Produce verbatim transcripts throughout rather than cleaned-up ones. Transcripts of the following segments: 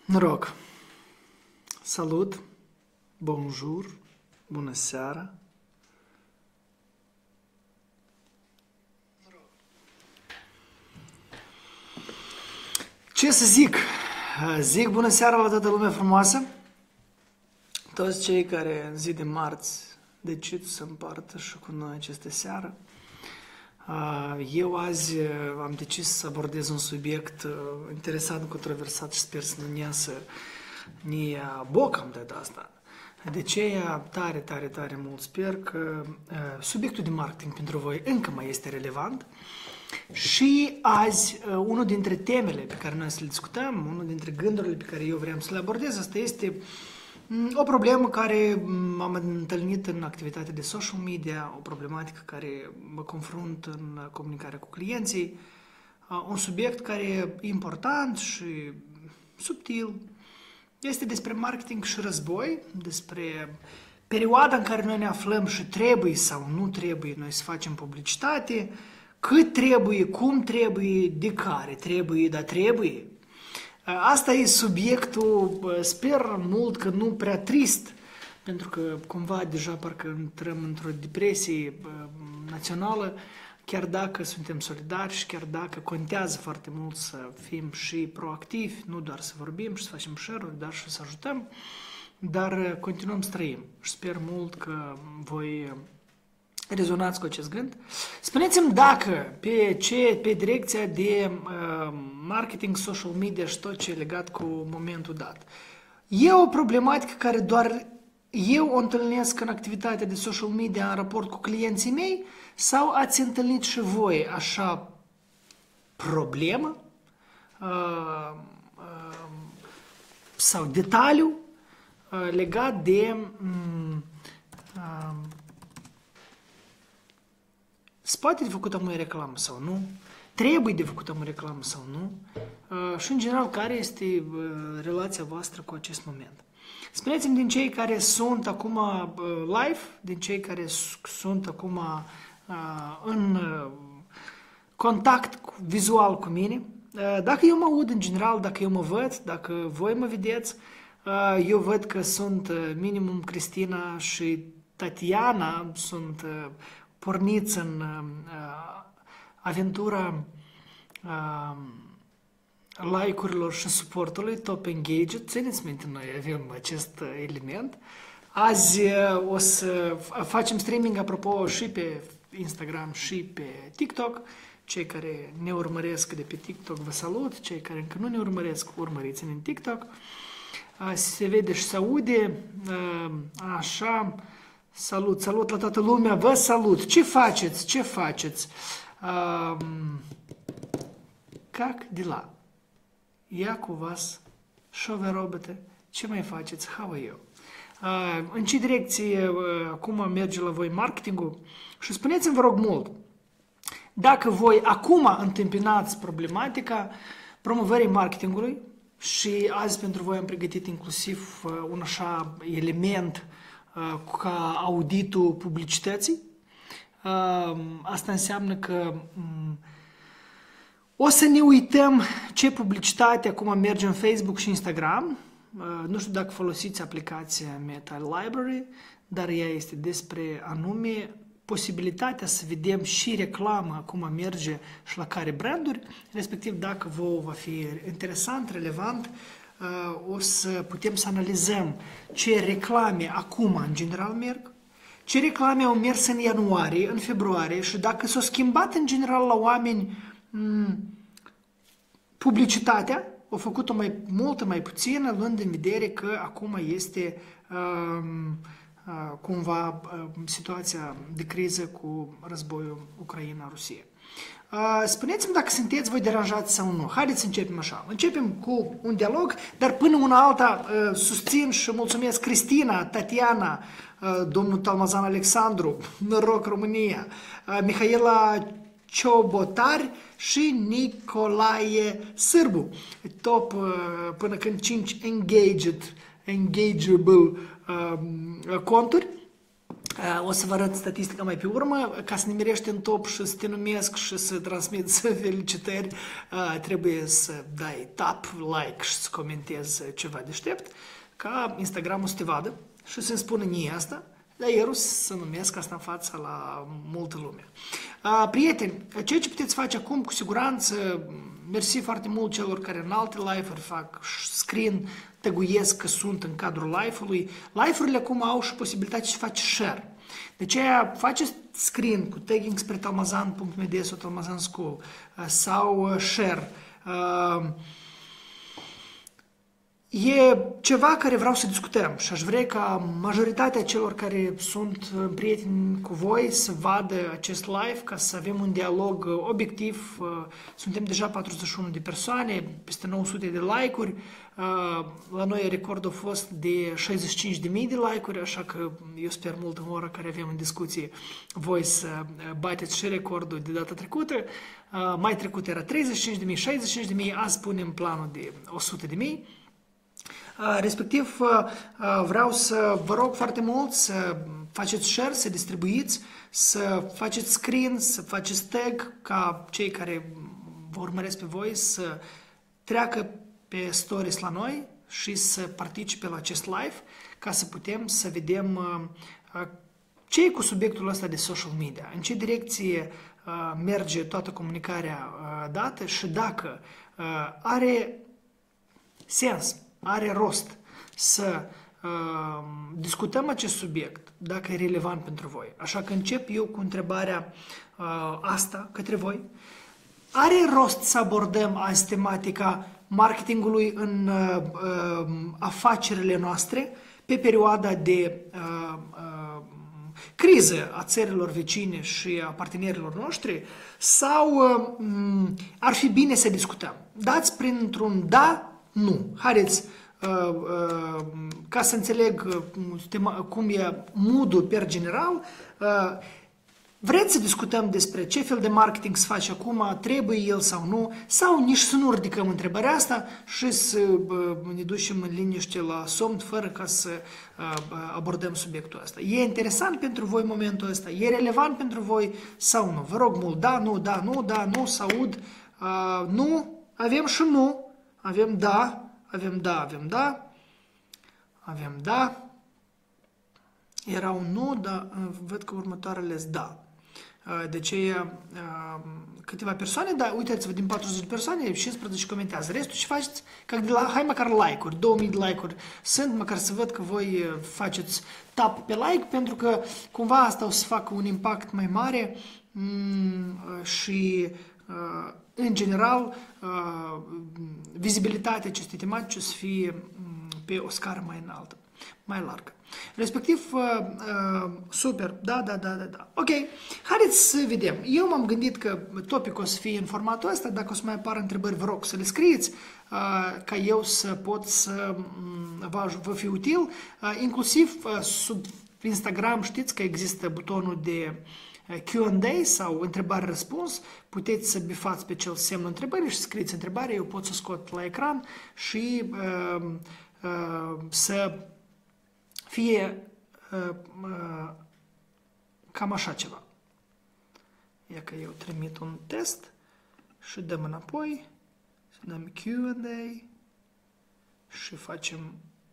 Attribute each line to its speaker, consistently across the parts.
Speaker 1: Noroc! Salut! Bonjour! Bună seara! Ce să zic? Zic bună seara la toată lumea frumoasă, toți cei care în zi de marți decid să împartă și cu noi aceste seară. Eu azi am decis să abordez un subiect interesant, controversat și sper să nu ne iasă ni bocam de asta. De aceea tare, tare, tare mult sper că subiectul de marketing pentru voi încă mai este relevant. Și azi, unul dintre temele pe care noi să le discutăm, unul dintre gândurile pe care eu vreau să le abordez, asta este o problemă care am întâlnit în activitatea de social media, o problematică care mă confrunt în comunicarea cu clienții, un subiect care e important și subtil. Este despre marketing și război, despre perioada în care noi ne aflăm și trebuie sau nu trebuie noi să facem publicitate, cât trebuie, cum trebuie, de care trebuie, dar trebuie. Asta e subiectul, sper mult că nu prea trist, pentru că cumva deja parcă intrăm într-o depresie națională, chiar dacă suntem solidari și chiar dacă contează foarte mult să fim și proactivi, nu doar să vorbim și să facem share-uri, dar și să ajutăm, dar continuăm să trăim și sper mult că voi rezonați cu acest gând. Spuneți-mi dacă pe, ce, pe direcția de uh, marketing, social media și tot ce e legat cu momentul dat. E o problematică care doar eu o întâlnesc în activitatea de social media în raport cu clienții mei sau ați întâlnit și voi așa problemă uh, uh, sau detaliu uh, legat de um, uh, se poate de făcut o reclamă sau nu, trebuie de făcut o reclamă sau nu uh, și în general care este uh, relația voastră cu acest moment. Spuneți-mi din cei care sunt acum uh, live, din cei care sunt acum uh, în uh, contact vizual cu mine, uh, dacă eu mă aud în general, dacă eu mă văd, dacă voi mă vedeți, uh, eu văd că sunt uh, minimum Cristina și Tatiana, sunt uh, porniți în uh, aventura uh, like-urilor și suportului, top engaged. Țineți minte, noi avem acest element. Azi uh, o să facem streaming, apropo, și pe Instagram și pe TikTok. Cei care ne urmăresc de pe TikTok vă salut, cei care încă nu ne urmăresc, urmăriți-ne în TikTok. Uh, se vede și se aude, uh, așa. Salut, salut la toată lumea, vă salut! Ce faceți? Ce faceți? Um, как дела? Я у вас? Что вы робите? Ce mai faceți? How are you? Uh, în ce direcție uh, acum merge la voi marketingul? Și spuneți-mi, vă rog mult, dacă voi acum întâmpinați problematica promovării marketingului și azi pentru voi am pregătit inclusiv uh, un așa element ca auditul publicității. Asta înseamnă că o să ne uităm ce publicitate acum merge în Facebook și Instagram. Nu știu dacă folosiți aplicația Meta Library, dar ea este despre anume posibilitatea să vedem și reclamă acum merge și la care branduri, respectiv dacă vouă va fi interesant, relevant, o să putem să analizăm ce reclame acum în general merg, ce reclame au mers în ianuarie, în februarie și dacă s-au schimbat în general la oameni m- publicitatea, au făcut-o mai multă, mai puțină, luând în vedere că acum este uh, uh, cumva uh, situația de criză cu războiul Ucraina-Rusia. Uh, spuneți-mi dacă sunteți voi deranjați sau nu. Haideți să începem așa. Începem cu un dialog, dar până una alta uh, susțin și mulțumesc Cristina, Tatiana, uh, domnul Talmazan Alexandru, Noroc România, uh, Mihaela Ciobotari și Nicolae Sârbu. Top uh, până când cinci engaged, engageable uh, conturi. O să vă arăt statistica mai pe urmă. Ca să ne mirești în top și să te numesc și să transmiți felicitări, trebuie să dai tap, like și să comentezi ceva deștept, ca Instagramul să te vadă și să-mi spună nie asta, dar eu să numesc asta în fața la multă lume. Prieteni, ceea ce puteți face acum, cu siguranță, mersi foarte mult celor care în alte live-uri fac screen, tăguiesc că sunt în cadrul live-ului. Live-urile acum au și posibilitatea să faci share. De aceea faceți screen cu tagging spre talmazan punct m d sau talmazan school sau share. E ceva care vreau să discutăm și aș vrea ca majoritatea celor care sunt prieteni cu voi să vadă acest live, ca să avem un dialog obiectiv. Suntem deja patruzeci și unu de persoane, peste nouă sute de like-uri. La noi recordul a fost de șaizeci și cinci de mii de like-uri, așa că eu sper mult în ora care avem în discuție voi să bateți și recordul de data trecută. Mai trecut era treizeci și cinci de mii, șaizeci și cinci de mii, azi punem planul de o sută de mii. Respectiv, vreau să vă rog foarte mult să faceți share, să distribuiți, să faceți screen, să faceți tag, ca cei care vă urmăresc pe voi să treacă pe stories la noi și să participe la acest live, ca să putem să vedem ce e cu subiectul ăsta de social media, în ce direcție merge toată comunicarea dată și dacă are sens, are rost să uh, discutăm acest subiect, dacă e relevant pentru voi. Așa că încep eu cu întrebarea uh, asta către voi. Are rost să abordăm azi tematica marketingului în uh, uh, afacerile noastre pe perioada de uh, uh, criză a țărilor vecine și a partenerilor noștri, sau uh, ar fi bine să discutăm? Dați printr-un da, nu. Haideți, uh, uh, ca să înțeleg uh, cum e mood-ul per general, uh, vreți să discutăm despre ce fel de marketing se face acum, trebuie el sau nu, sau nici să nu ridicăm întrebarea asta și să uh, ne ducem în liniște la somn fără ca să uh, abordăm subiectul ăsta. E interesant pentru voi momentul ăsta? E relevant pentru voi sau nu? Vă rog mult, da, nu, da, nu, da, nu, să aud, uh, nu, avem și nu. Avem da, avem da, avem da, avem da, era un nu, dar văd că următoarele sunt da. De ce câteva persoane, dar uitați-vă, din patruzeci de persoane, cincisprezece comentează. Restul ce faceți? Ca de la, hai măcar like-uri, două mii de like-uri sunt, măcar să văd că voi faceți tap pe like, pentru că cumva asta o să facă un impact mai mare și în general, vizibilitatea acestei tematici o să fie pe o scară mai înaltă, mai largă. Respectiv, super, da, da, da, da, da. Ok, haideți să vedem. Eu m-am gândit că topicul o să fie în formatul ăsta, dacă o să mai apară întrebări, vă rog să le scrieți, ca eu să pot să vă, vă fiu util. Inclusiv sub Instagram știți că există butonul de Q and A sau întrebare-răspuns, puteți să bifați pe cel semnul întrebării și scrieți întrebare, eu pot să scot la ecran și uh, uh, să fie uh, uh, cam așa ceva. Ia că eu trimit un test și dăm înapoi, să dăm Q and A și facem,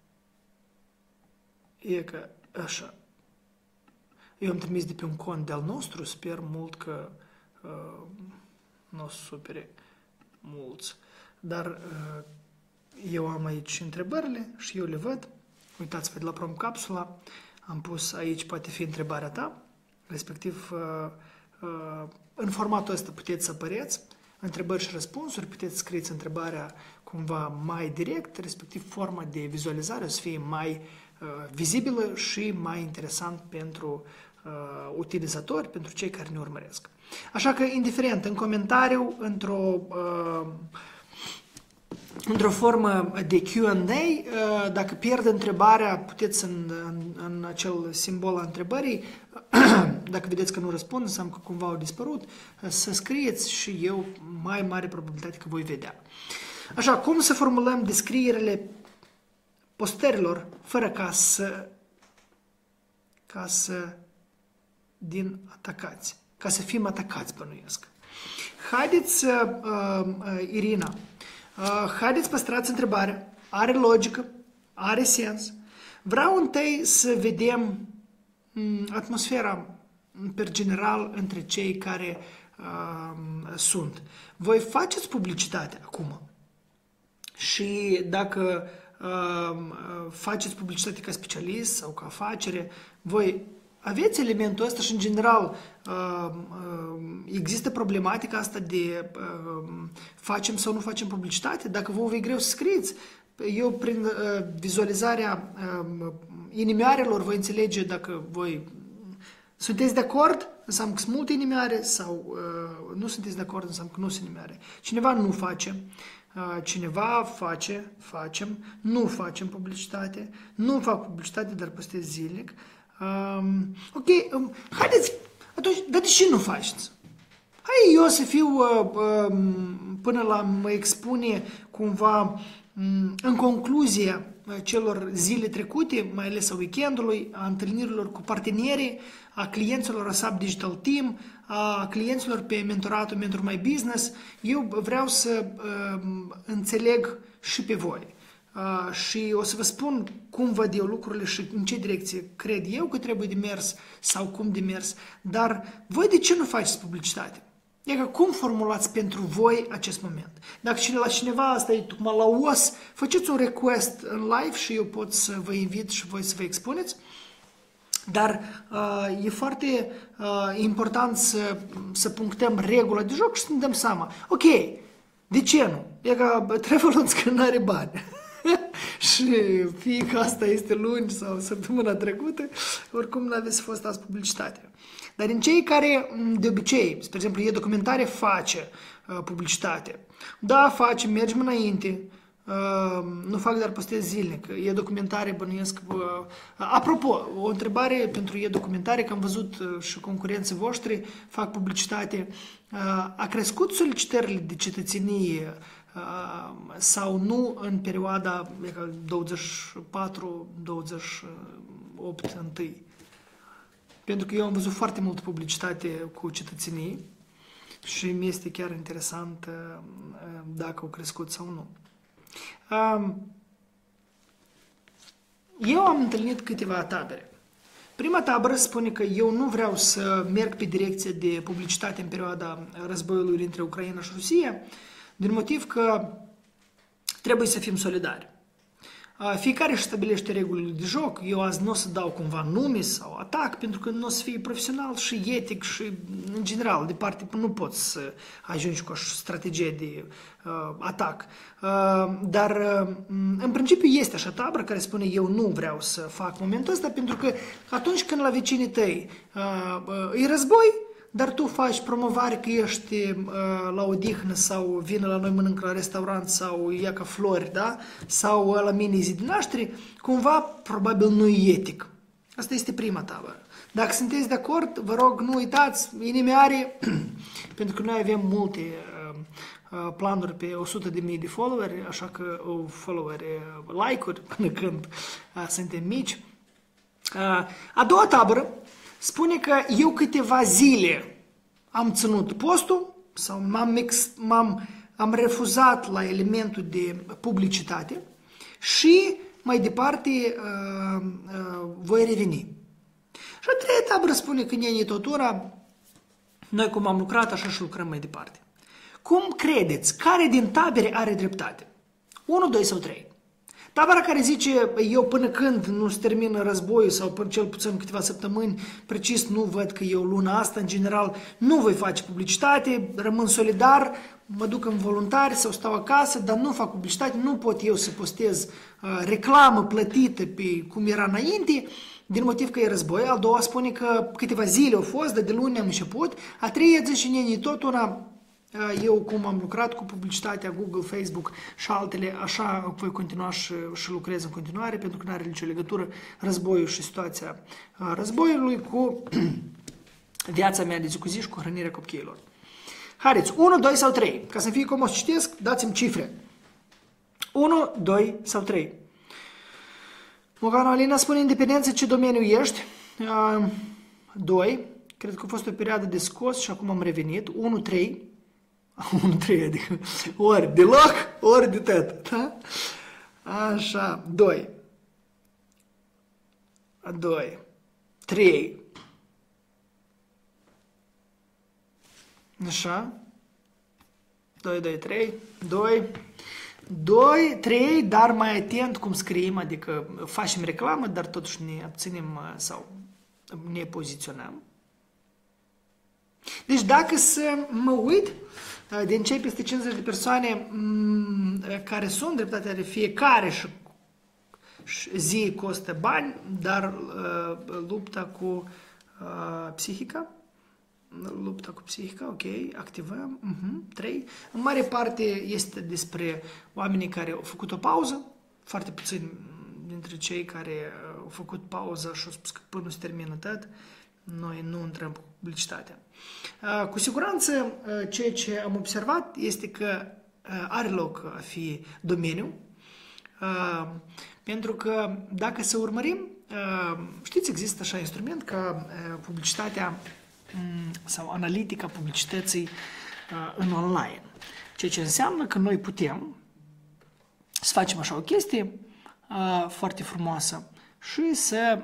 Speaker 1: e că așa. Eu am trimis de pe un cont de-al nostru, sper mult că uh, nu o să supere mulți. Dar uh, eu am aici întrebările și eu le văd. Uitați-vă de la PromCapsula, am pus aici, poate fi întrebarea ta, respectiv uh, uh, în formatul ăsta puteți să apăreți, întrebări și răspunsuri, puteți scrieți întrebarea cumva mai direct, respectiv forma de vizualizare o să fie mai uh, vizibilă și mai interesant pentru uh, utilizatori, pentru cei care ne urmăresc. Așa că, indiferent, în comentariu, într-o uh, într-o formă de Q and A, dacă pierd întrebarea, puteți în, în, în acel simbol a întrebării, dacă vedeți că nu răspund, înseamnă că cumva au dispărut, să scrieți și eu mai mare probabilitate că voi vedea. Așa, cum să formulăm descrierile postărilor fără ca să, ca să din atacați, ca să fim atacați, bănuiesc. Haideți, uh, uh, Irina, uh, haideți păstrați întrebarea, are logică, are sens. Vreau întâi să vedem um, atmosfera per general între cei care uh, sunt. Voi faceți publicitate acum și dacă uh, faceți publicitate ca specialist sau ca afacere, voi aveți elementul ăsta și în general uh, uh, există problematica asta de uh, facem sau nu facem publicitate? Dacă vă e greu să scrieți, eu prin uh, vizualizarea uh, inimioarelor voi înțelege dacă voi sunteți de acord, înseamnă că sunt multe inimioare sau uh, nu sunteți de acord, înseamnă că nu sunt inimioare. Cineva nu face, uh, cineva face, facem, nu facem publicitate, nu fac publicitate, dar postez zilnic. Um, ok, um, haideți, atunci, dar de ce nu faceți? Hai eu să fiu, uh, uh, până la mă expune cumva um, în concluzie celor zile trecute, mai ales a weekendului, a întâlnirilor cu partenerii, a clienților ASAP Digital Team, a clienților pe mentoratul Mentor My Business, eu vreau să uh, înțeleg și pe voi. Uh, și o să vă spun cum văd eu lucrurile și în ce direcție cred eu că trebuie de mers sau cum de mers, dar voi de ce nu faceți publicitate? E că cum formulați pentru voi acest moment? Dacă la cineva asta e tocmai la os, faceți un request în live și eu pot să vă invit și voi să vă expuneți. Dar uh, e foarte uh, important să, să punctăm regula de joc și să ne dăm seama. Ok, de ce nu? E că Travelons că nu are bani. Și fie că asta este luni sau săptămâna trecută, oricum nu aveți fost azi publicitate. Dar în cei care, de obicei, spre exemplu, e documentare, face uh, publicitate. Da, face, mergem înainte, uh, nu fac, dar postez zilnic. E documentare, bănuiesc. Uh, apropo, o întrebare pentru e documentare, că am văzut uh, și concurenții voștri fac publicitate. Uh, a crescut solicitările de cetățenie uh, sau nu în perioada douăzeci și patru douăzeci și opt întâi? Pentru că eu am văzut foarte multă publicitate cu cetățenii și mi este chiar interesant dacă au crescut sau nu. Eu am întâlnit câteva tabere. Prima tabără spune că eu nu vreau să merg pe direcție de publicitate în perioada războiului dintre Ucraina și Rusia, din motiv că trebuie să fim solidari. Fiecare își stabilește regulile de joc. Eu azi nu o să dau cumva nume sau atac, pentru că nu o să fie profesional și etic și, în general, de parte nu poți să ajungi cu o strategie de uh, atac. Uh, dar, uh, în principiu, este așa tabără care spune eu nu vreau să fac momentul ăsta, pentru că atunci când la vecinii tăi uh, uh, e război, dar tu faci promovare că ești uh, la odihnă sau vine la noi mănâncă la restaurant sau ia ca flori, da? Sau la mine zi de naștere, cumva probabil nu e etic. Asta este prima tabără. Dacă sunteți de acord, vă rog, nu uitați, inimioare, pentru că noi avem multe uh, uh, planuri pe o sută de mii de followeri, așa că o uh, followeri, uh, like-uri până când uh, suntem mici. Uh, a doua tabără spune că eu câteva zile am ținut postul sau m-am, ex, m-am am refuzat la elementul de publicitate și mai departe uh, uh, voi reveni. Și a treia tabără spune că ne totura, noi cum am lucrat, așa și lucrăm mai departe. Cum credeți? Care din tabere are dreptate? unu, doi sau trei? Tabăra care zice, eu până când nu se termină războiul sau până cel puțin câteva săptămâni, precis nu văd că eu luna asta, în general, nu voi face publicitate, rămân solidar, mă duc în voluntari sau stau acasă, dar nu fac publicitate, nu pot eu să postez uh, reclamă plătită pe cum era înainte, din motiv că e război. Al doua spune că câteva zile au fost, dar de luni am început. A treia zice, neni, tot una... Eu, cum am lucrat cu publicitatea Google, Facebook și altele, așa voi continua și, și lucrez în continuare, pentru că nu are nicio legătură războiul și situația războiului cu viața mea de zi cu zi și cu hrănirea copiilor. Haideți, unu, doi sau trei. Ca să fie cum o să citesc, dați-mi cifre. unu, doi sau trei. Moganu Alina spune independență ce domeniu ești. doi. Cred că a fost o perioadă de scos și acum am revenit. unu trei. unu trei, adică ori deloc, ori de tot. Da? Așa. doi. doi. trei. Așa. doi, doi, trei. doi. doi, trei, dar mai atent cum scriem, adică facem reclamă, dar totuși ne abținem sau ne poziționăm. Deci dacă să mă uit, din cei peste cincizeci de persoane care sunt, dreptatea de fiecare și zi costă bani, dar lupta cu psihica, lupta cu psihica, ok, activăm, uh-huh, trei. În mare parte este despre oamenii care au făcut o pauză, foarte puțini dintre cei care au făcut pauză și au spus că până se termină tot, noi nu intrăm cu publicitatea. Cu siguranță, ceea ce am observat este că are loc a fi domeniu, pentru că dacă să urmărim, știți, există așa instrument ca publicitatea sau analitica publicității în online. Ceea ce înseamnă că noi putem să facem așa o chestie foarte frumoasă și să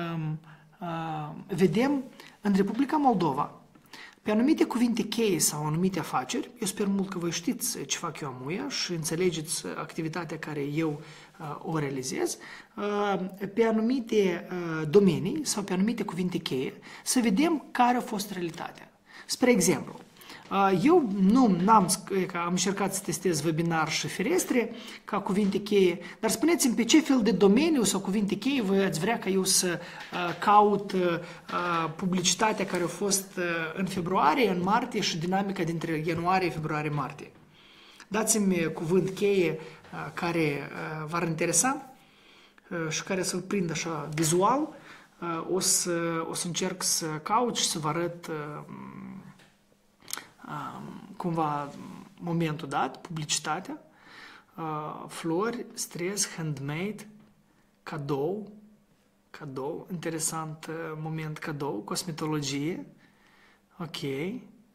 Speaker 1: vedem în Republica Moldova, pe anumite cuvinte cheie sau anumite afaceri, eu sper mult că voi știți ce fac eu amuia și înțelegeți activitatea care eu uh, o realizez, uh, pe anumite uh, domenii sau pe anumite cuvinte cheie, să vedem care a fost realitatea. Spre exemplu, uh, eu nu am am încercat să testez webinar și ferestre ca cuvinte cheie, dar spuneți-mi pe ce fel de domeniu sau cuvinte cheie voi ați vrea ca eu să uh, caut uh, publicitatea care a fost uh, în februarie, în martie și dinamica dintre ianuarie, februarie, martie. Dați-mi cuvânt cheie uh, care uh, v-ar interesa uh, și care să-l prind așa vizual. Uh, o, să, o să încerc să caut și să vă arăt uh, uh, cumva momentul dat, publicitatea, uh, flori, stres, handmade, cadou, cadou, interesant uh, moment cadou, cosmetologie, ok,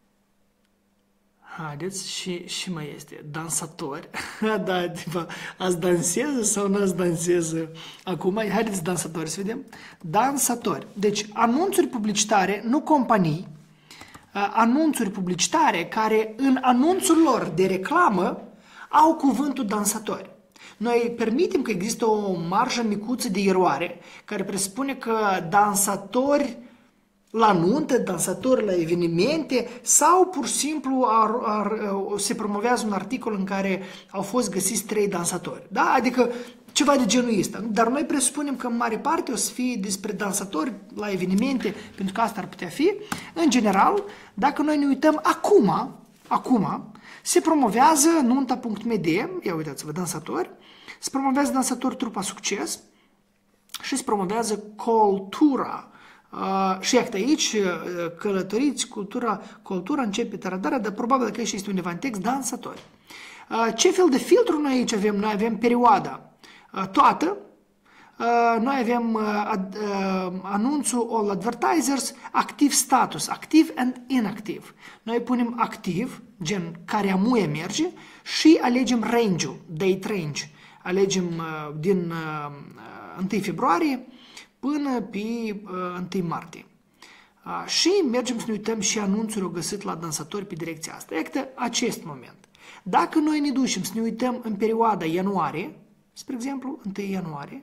Speaker 1: haideți, și, și mai este, dansatori, da, tipa, ați danseză sau nu ați danseză acum, haideți dansatori să vedem, dansatori, deci anunțuri publicitare, nu companii, anunțuri publicitare care în anunțul lor de reclamă au cuvântul dansatori. Noi permitem că există o marjă micuță de eroare care presupune că dansatori la nuntă, dansatori la evenimente sau pur și simplu ar, ar, se promovează un articol în care au fost găsiți trei dansatori. Da? Adică ceva de genul ăsta. Dar noi presupunem că în mare parte o să fie despre dansatori la evenimente, pentru că asta ar putea fi. În general, dacă noi ne uităm acum, acum, se promovează nunta punct m d, ia uitați-vă, dansatori, se promovează dansatori trupa Succes și se promovează cultura. Uh, și iată aici, uh, călătoriți, cultura, cultura începe tăradarea, dar probabil că aici este undeva în text, dansatori. Uh, ce fel de filtru noi aici avem? Noi avem perioada uh, toată, uh, noi avem uh, ad, uh, anunțul all advertisers, active status, active and inactive. Noi punem activ, gen care amuie merge, și alegem range-ul, date range. Alegem uh, din uh, întâi februarie până pe uh, întâi martie. Uh, și mergem să ne uităm și anunțuri au găsit la dansatori pe direcția asta. Iată acest moment. Dacă noi ne ducem să ne uităm în perioada ianuarie, spre exemplu, întâi ianuarie,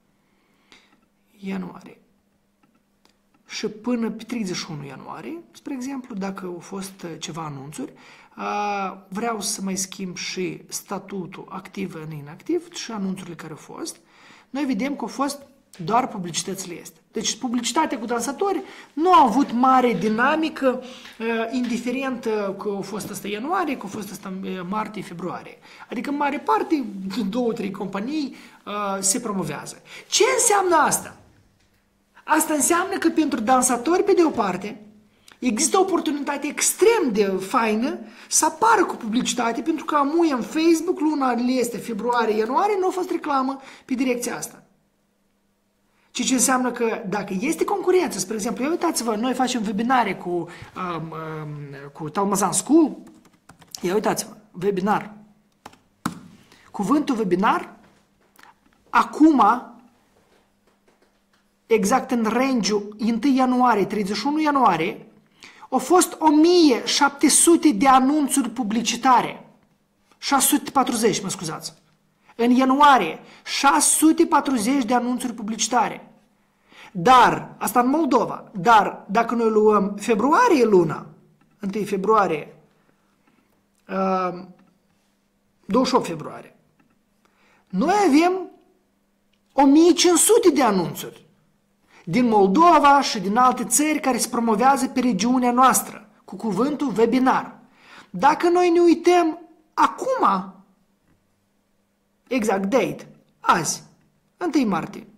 Speaker 1: ianuarie, și până pe treizeci și unu ianuarie, spre exemplu, dacă au fost ceva anunțuri, uh, vreau să mai schimb și statutul activ în inactiv și anunțurile care au fost, noi vedem că au fost doar publicitățile astea. Deci publicitatea cu dansatori nu a avut mare dinamică, indiferent că a fost asta ianuarie, că a fost asta martie, februarie. Adică în mare parte, două, trei companii se promovează. Ce înseamnă asta? Asta înseamnă că pentru dansatori, pe de o parte, există o oportunitate extrem de faină să apară cu publicitate, pentru că amuie în Facebook, luna este februarie, ianuarie, nu a fost reclamă pe direcția asta. Ceea ce înseamnă că dacă este concurență, spre exemplu, ia uitați-vă, noi facem webinare cu, um, um, cu Talmazan School, ia uitați-vă, webinar. Cuvântul webinar, acum, exact în range-ul unu ianuarie, treizeci și unu ianuarie, au fost o mie șapte sute de anunțuri publicitare. șase sute patruzeci, mă scuzați. În ianuarie, șase sute patruzeci de anunțuri publicitare. Dar, asta în Moldova, dar dacă noi luăm februarie luna, unu februarie, uh, douăzeci și opt februarie, noi avem o mie cinci sute de anunțuri din Moldova și din alte țări care se promovează pe regiunea noastră cu cuvântul webinar. Dacă noi ne uităm acum, exact date, azi, unu martie,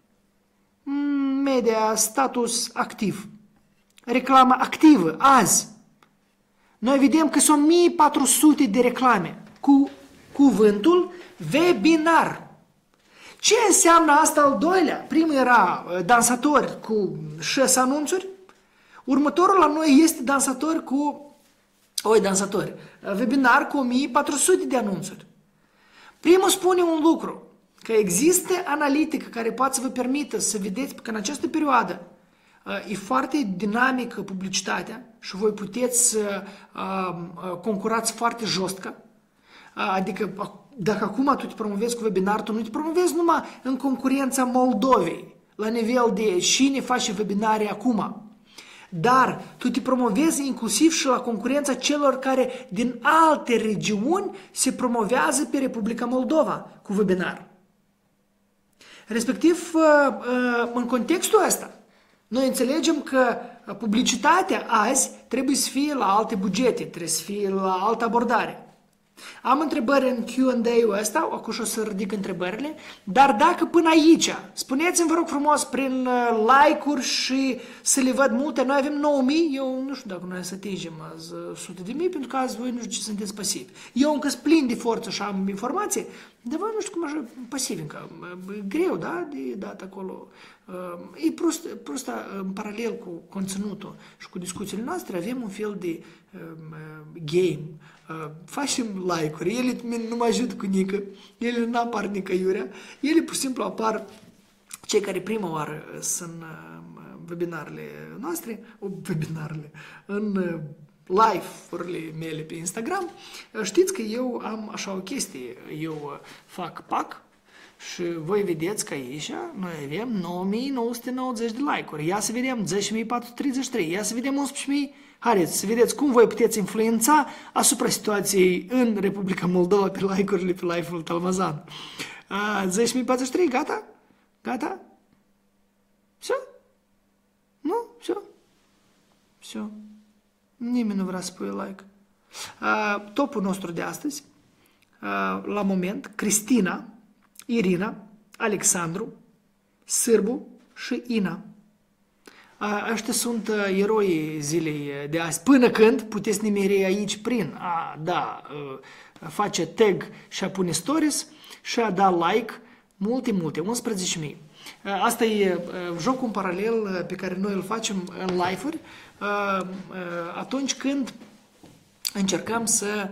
Speaker 1: media status activ, reclamă activă, azi, noi vedem că sunt o mie patru sute de reclame cu cuvântul webinar. Ce înseamnă asta al doilea? Primul era dansatori cu șase anunțuri, următorul la noi este dansatori cu, oi dansatori, webinar cu o mie patru sute de anunțuri. Primul spune un lucru, că există analitică care poate să vă permită să vedeți că în această perioadă e foarte dinamică publicitatea și voi puteți să concurați foarte joscă. Adică dacă acum tu te promovezi cu webinar, tu nu te promovezi numai în concurența Moldovei, la nivel de cine face webinare acum. Dar tu te promovezi inclusiv și la concurența celor care din alte regiuni se promovează pe Republica Moldova cu webinar. Respectiv, în contextul ăsta, noi înțelegem că publicitatea azi trebuie să fie la alte bugete, trebuie să fie la altă abordare. Am întrebări în Q and A-ul ăsta, acum o să ridic întrebările, dar dacă până aici, spuneți-mi vă rog frumos prin like-uri și să le văd multe, noi avem nouă mii, eu nu știu dacă noi să atingem azi sute de mii, pentru că azi voi nu știu ce sunteți pasivi. Eu încă sunt plin de forță și am informație, dar voi nu știu cum așa pasivi încă, greu, da, de dat acolo. E prost, prost în paralel cu conținutul și cu discuțiile noastre avem un fel de game. Uh, facem like-uri, ele nu mă ajută cu nică, ele nu apar nicăiurea, ele pur și simplu apar cei care prima oară sunt în uh, webinarele noastre, o, webinarele, în uh, live-urile mele pe Instagram. Uh, știți că eu am așa o chestie, eu uh, fac pack și voi vedeți că aici noi avem nouă mii nouă sute nouăzeci de like-uri, ia să vedem zece mii patru sute treizeci și trei, ia să vedem unsprezece mii. Haideți să vedeți cum voi puteți influența asupra situației în Republica Moldova pe like-urile pe live-ul Talmazan. zece mii patruzeci și trei, gata? Gata? Все? Nu? Все? Все. Nimeni nu vrea să pui like. A, topul nostru de astăzi, a, la moment, Cristina, Irina, Alexandru, Sârbu și Ina. Ăștia sunt eroii zilei de azi. Până când puteți nimeri aici prin a da, face tag și a pune stories și a da like, multe, multe, unsprezece mii. Asta e jocul în paralel pe care noi îl facem în live-uri atunci când încercăm să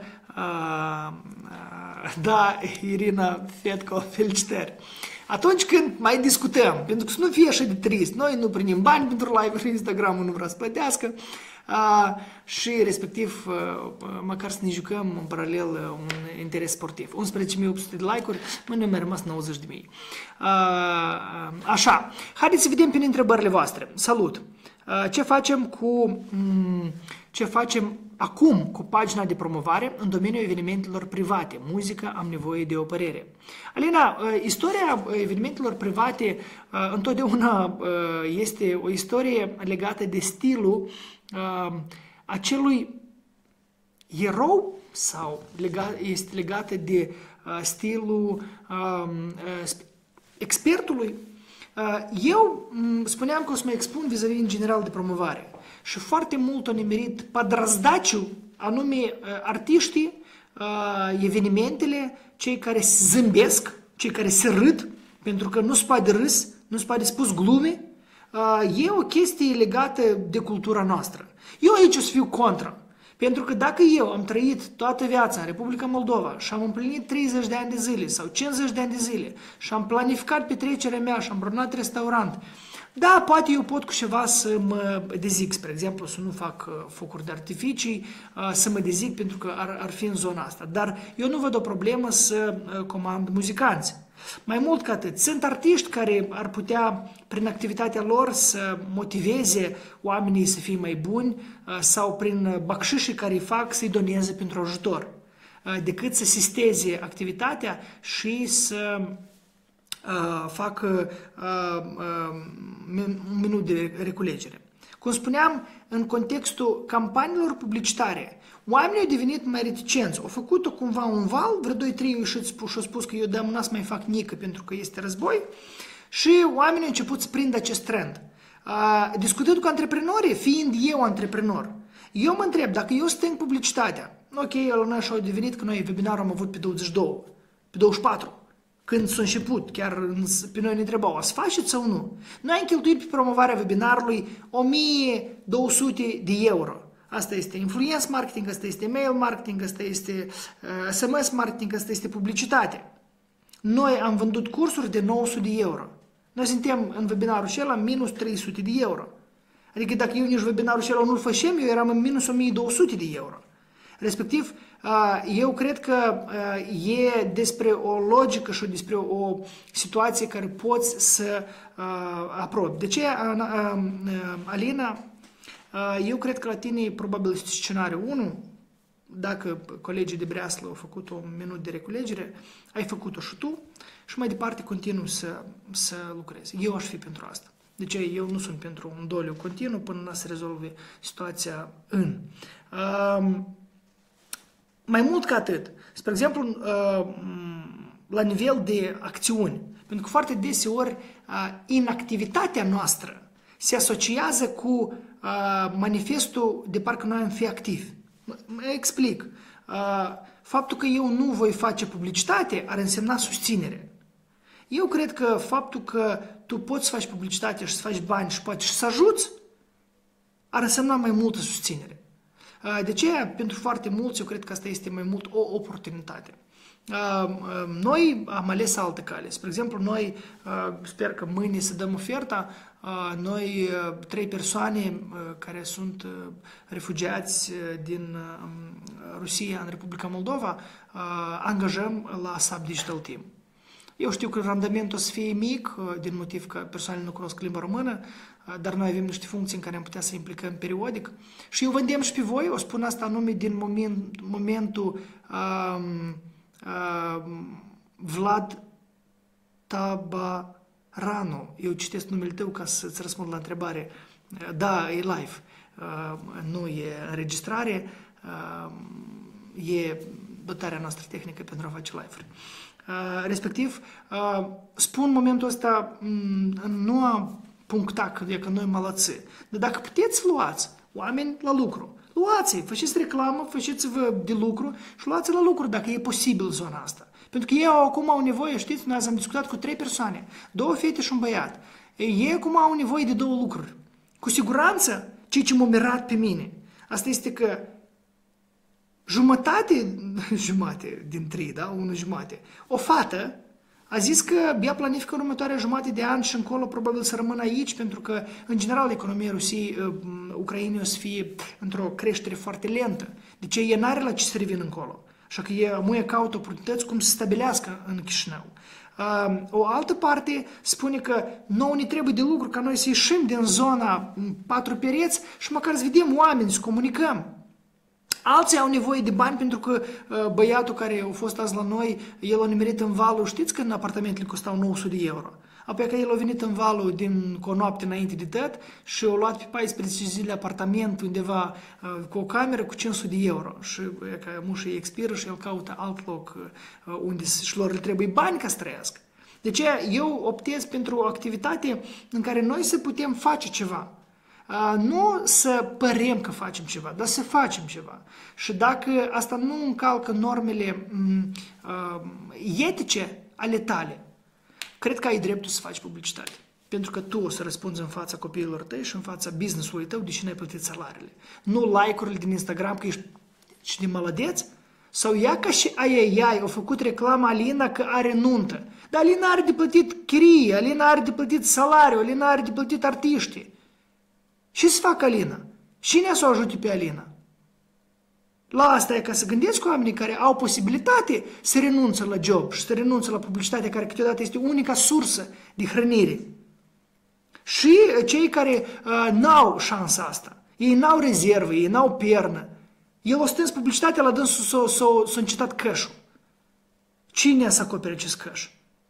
Speaker 1: da, Irina Fetco, felicitări. Atunci când mai discutăm, pentru că să nu fie așa de trist, noi nu primim bani pentru live-uri, Instagram-ul nu vrea să plătească a, și respectiv a, măcar să ne jucăm în paralel un interes sportiv. unsprezece mii opt sute de like-uri, mâine mi-a rămas nouăzeci de mii. A, așa, haideți să vedem prin întrebările voastre. Salut! A, ce facem cu... Ce facem acum cu pagina de promovare în domeniul evenimentelor private? Muzică, am nevoie de o părere. Alina, istoria evenimentelor private întotdeauna este o istorie legată de stilul acelui erou sau este legată de stilul expertului. Eu spuneam că o să mă expun vis-a-vis în general de promovare. Și foarte mult au nimerit padrazdaciu, anume artiștii, evenimentele, cei care se zâmbesc, cei care se râd, pentru că nu se poate râs, nu se poate spus glume, e o chestie legată de cultura noastră. Eu aici o să fiu contra. Pentru că dacă eu am trăit toată viața în Republica Moldova și am împlinit treizeci de ani de zile sau cincizeci de ani de zile și am planificat petrecerea mea și am brunat restaurant, da, poate eu pot cu ceva să mă dezic, spre exemplu, să nu fac focuri de artificii, să mă dezic pentru că ar, ar fi în zona asta. Dar eu nu văd o problemă să comand muzicanți. Mai mult ca atât, sunt artiști care ar putea, prin activitatea lor, să motiveze oamenii să fie mai buni sau prin bacșișii care îi fac să-i doneze pentru ajutor, decât să sisteze activitatea și să uh, facă uh, uh, un minut de reculegere. Cum spuneam, în contextul campaniilor publicitare, oamenii au devenit mai reticenți. Au făcut-o cumva un val, vreo doi trei au ieșit și au spus că eu de amâna să mai fac nică pentru că este război și oamenii au început să prindă acest trend. Uh, discutând cu antreprenorii, fiind eu antreprenor, eu mă întreb, dacă eu stâng publicitatea, ok, la noi așa au devenit că noi webinarul am avut pe douăzeci și doi, pe douăzeci și patru, când s-a început, chiar pe noi ne întrebau, să faceți sau nu? Noi am cheltuit pe promovarea webinarului o mie două sute de euro. Asta este influence marketing, asta este mail marketing, asta este uh, S M S marketing, asta este publicitate. Noi am vândut cursuri de nouă sute de euro. Noi suntem în webinarul acela minus trei sute de euro. Adică dacă eu nici webinarul acela nu-l făceam, eu eram în minus o mie două sute de euro. Respectiv, eu cred că e despre o logică și despre o situație care poți să aprobi. De ce, Alina, eu cred că la tine probabil este scenariul unu, dacă colegii de Breaslă au făcut un minut de reculegere, ai făcut-o și tu și mai departe continuu să, să lucrezi. Eu aș fi pentru asta. De ce eu nu sunt pentru un doliu continuu până să rezolve situația în. Uh, mai mult ca atât, spre exemplu, uh, la nivel de acțiuni, pentru că foarte deseori uh, inactivitatea noastră se asociază cu uh, manifestul de parcă noi am fi activi. Mă explic. Uh, faptul că eu nu voi face publicitate ar însemna susținere. Eu cred că faptul că tu poți să faci publicitate și să faci bani și poate și să ajuți, ar însemna mai multă susținere. De aceea, pentru foarte mulți, eu cred că asta este mai mult o oportunitate. Noi am ales altă cale. Spre exemplu, noi, sper că mâine să dăm oferta, noi, trei persoane care sunt refugiați din Rusia în Republica Moldova, angajăm la S A P Digital Team. Eu știu că randamentul o să fie mic, din motiv că persoanele nu cunosc limba română, dar noi avem niște funcții în care am putea să implicăm periodic. Și eu vă îndemn și pe voi, o spun asta anume din moment, momentul um, um, Vlad Tabaranu. Eu citesc numele tău ca să-ți răspund la întrebare. Da, e live, uh, nu e înregistrare, uh, e dotarea noastră tehnică pentru a face live-uri. Uh, respectiv, uh, spun momentul ăsta, um, nu am punctat că, că noi mălății, dar dacă puteți, luați oameni la lucru. Luați-i, faceți reclamă, faceți-vă de lucru și luați-i la lucru dacă e posibil zona asta. Pentru că ei acum au nevoie, știți, noi am discutat cu trei persoane, două fete și un băiat. Ei acum au nevoie de două lucruri. Cu siguranță, ceea ce m-a mirat pe mine, asta este că jumătate, jumătate din trei, da, unul jumătate, o fată a zis că ea planifică următoarea jumătate de an și încolo probabil să rămână aici, pentru că, în general, economia Rusiei, uh, Ucrainei o să fie într-o creștere foarte lentă. Deci ea n-are la ce să revină încolo. Așa că ea muie caută oportunități cum să stabilească în Chișinău. Uh, o altă parte spune că nouă ne trebuie de lucru ca noi să ieșim din zona patru pereți și măcar să vedem oameni, să comunicăm. Alții au nevoie de bani pentru că uh, băiatul care a fost azi la noi, el a nimerit în valul, știți că în apartamentele costau nouă sute de euro. Apoi că el a venit în valul din, cu o noapte înainte de tot și a luat pe paisprezece zile apartament undeva uh, cu o cameră cu cinci sute de euro. Și uh, că mușa îi expiră și el caută alt loc uh, unde și lor le trebuie bani ca să trăiască. De aceea eu optez pentru o activitate în care noi să putem face ceva. Uh, nu să părem că facem ceva, dar să facem ceva. Și dacă asta nu încalcă normele uh, etice ale tale, cred că ai dreptul să faci publicitate. Pentru că tu o să răspunzi în fața copiilor tăi și în fața business-ului tău de ce n-ai plătit salariile. Nu like-urile din Instagram că ești și de mălădeț? Sau ea ca și ai au făcut reclama Alina că are nuntă. Dar Alina are de plătit chirie, Alina are de plătit salariu, Alina are de plătit artiști. Și să facă Alina? Cine să o ajute pe Alina? La asta e ca să gândesc oamenii care au posibilitate să renunță la job și să renunță la publicitate, care câteodată este unica sursă de hrănire. Și cei care uh, n-au șansa asta, ei n-au rezervă, ei n-au pernă, el o stâns publicitatea la dânsul s-a încetat cășul. Cine să acopere acest căș?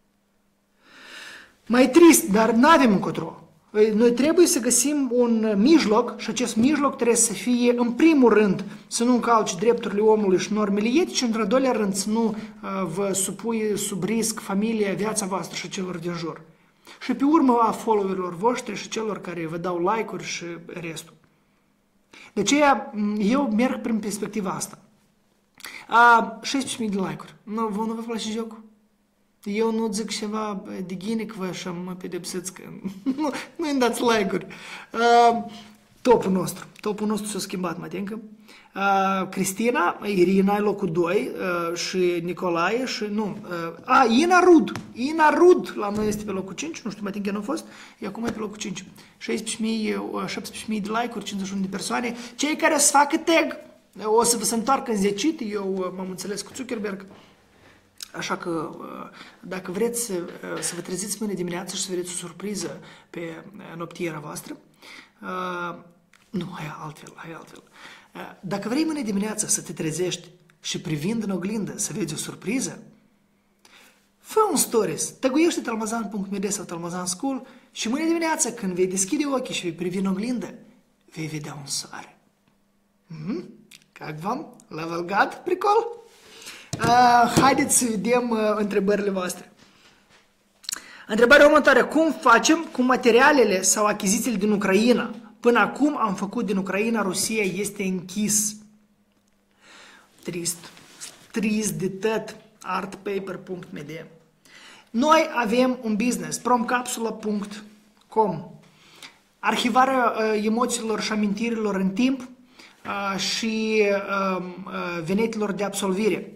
Speaker 1: Mai trist, dar n-avem încotro. Noi trebuie să găsim un mijloc și acest mijloc trebuie să fie, în primul rând, să nu încalci drepturile omului și normele etice, într-al doilea rând, să nu uh, vă supui sub risc familia, viața voastră și celor din jur. Și pe urmă a followerilor voștri și celor care vă dau like-uri și restul. De aceea, eu merg prin perspectiva asta. A, șaisprezece mii de like-uri. Nu, vă, nu vă place jocul? Eu nu zic ceva de ghinic, vă așa mă pedepsiți că nu, nu îmi dați like-uri. Uh, topul nostru. Topul nostru s-a schimbat, mă tencă. Uh, Cristina, Irina e locul doi uh, și Nicolae și nu. Uh, a, Ina Rud. Ina Rud la noi este pe locul cinci, nu știu, mai tencă nu a fost. E acum e pe locul cinci. șaisprezece mii, șaptesprezece mii de like-uri, cincizeci și unu de persoane. Cei care o să facă tag, o să vă se întoarcă în zecit. Eu m-am înțeles cu Zuckerberg. Așa că, dacă vreți să vă treziți mâine dimineață și să vedeți o surpriză pe noptiera voastră, nu, hai altfel, hai altfel. Dacă vrei mâine dimineață să te trezești și privind în oglindă să vezi o surpriză, fă un stories, tăguiește talmazan punct m d sau talmazan school și mâine dimineață când vei deschide ochii și vei privi în oglindă, vei vedea un soare. Mm-hmm. Как вам? Level God? Pricol? Uh, haideți să vedem uh, întrebările voastre. Întrebarea următoare. Cum facem cu materialele sau achizițiile din Ucraina? Până acum am făcut din Ucraina, Rusia este închis. Trist. Trist de tot. artpaper punct m d. Noi avem un business. promcapsula punct com. Arhivarea uh, emoțiilor și amintirilor în timp uh, și uh, uh, venetilor de absolvire.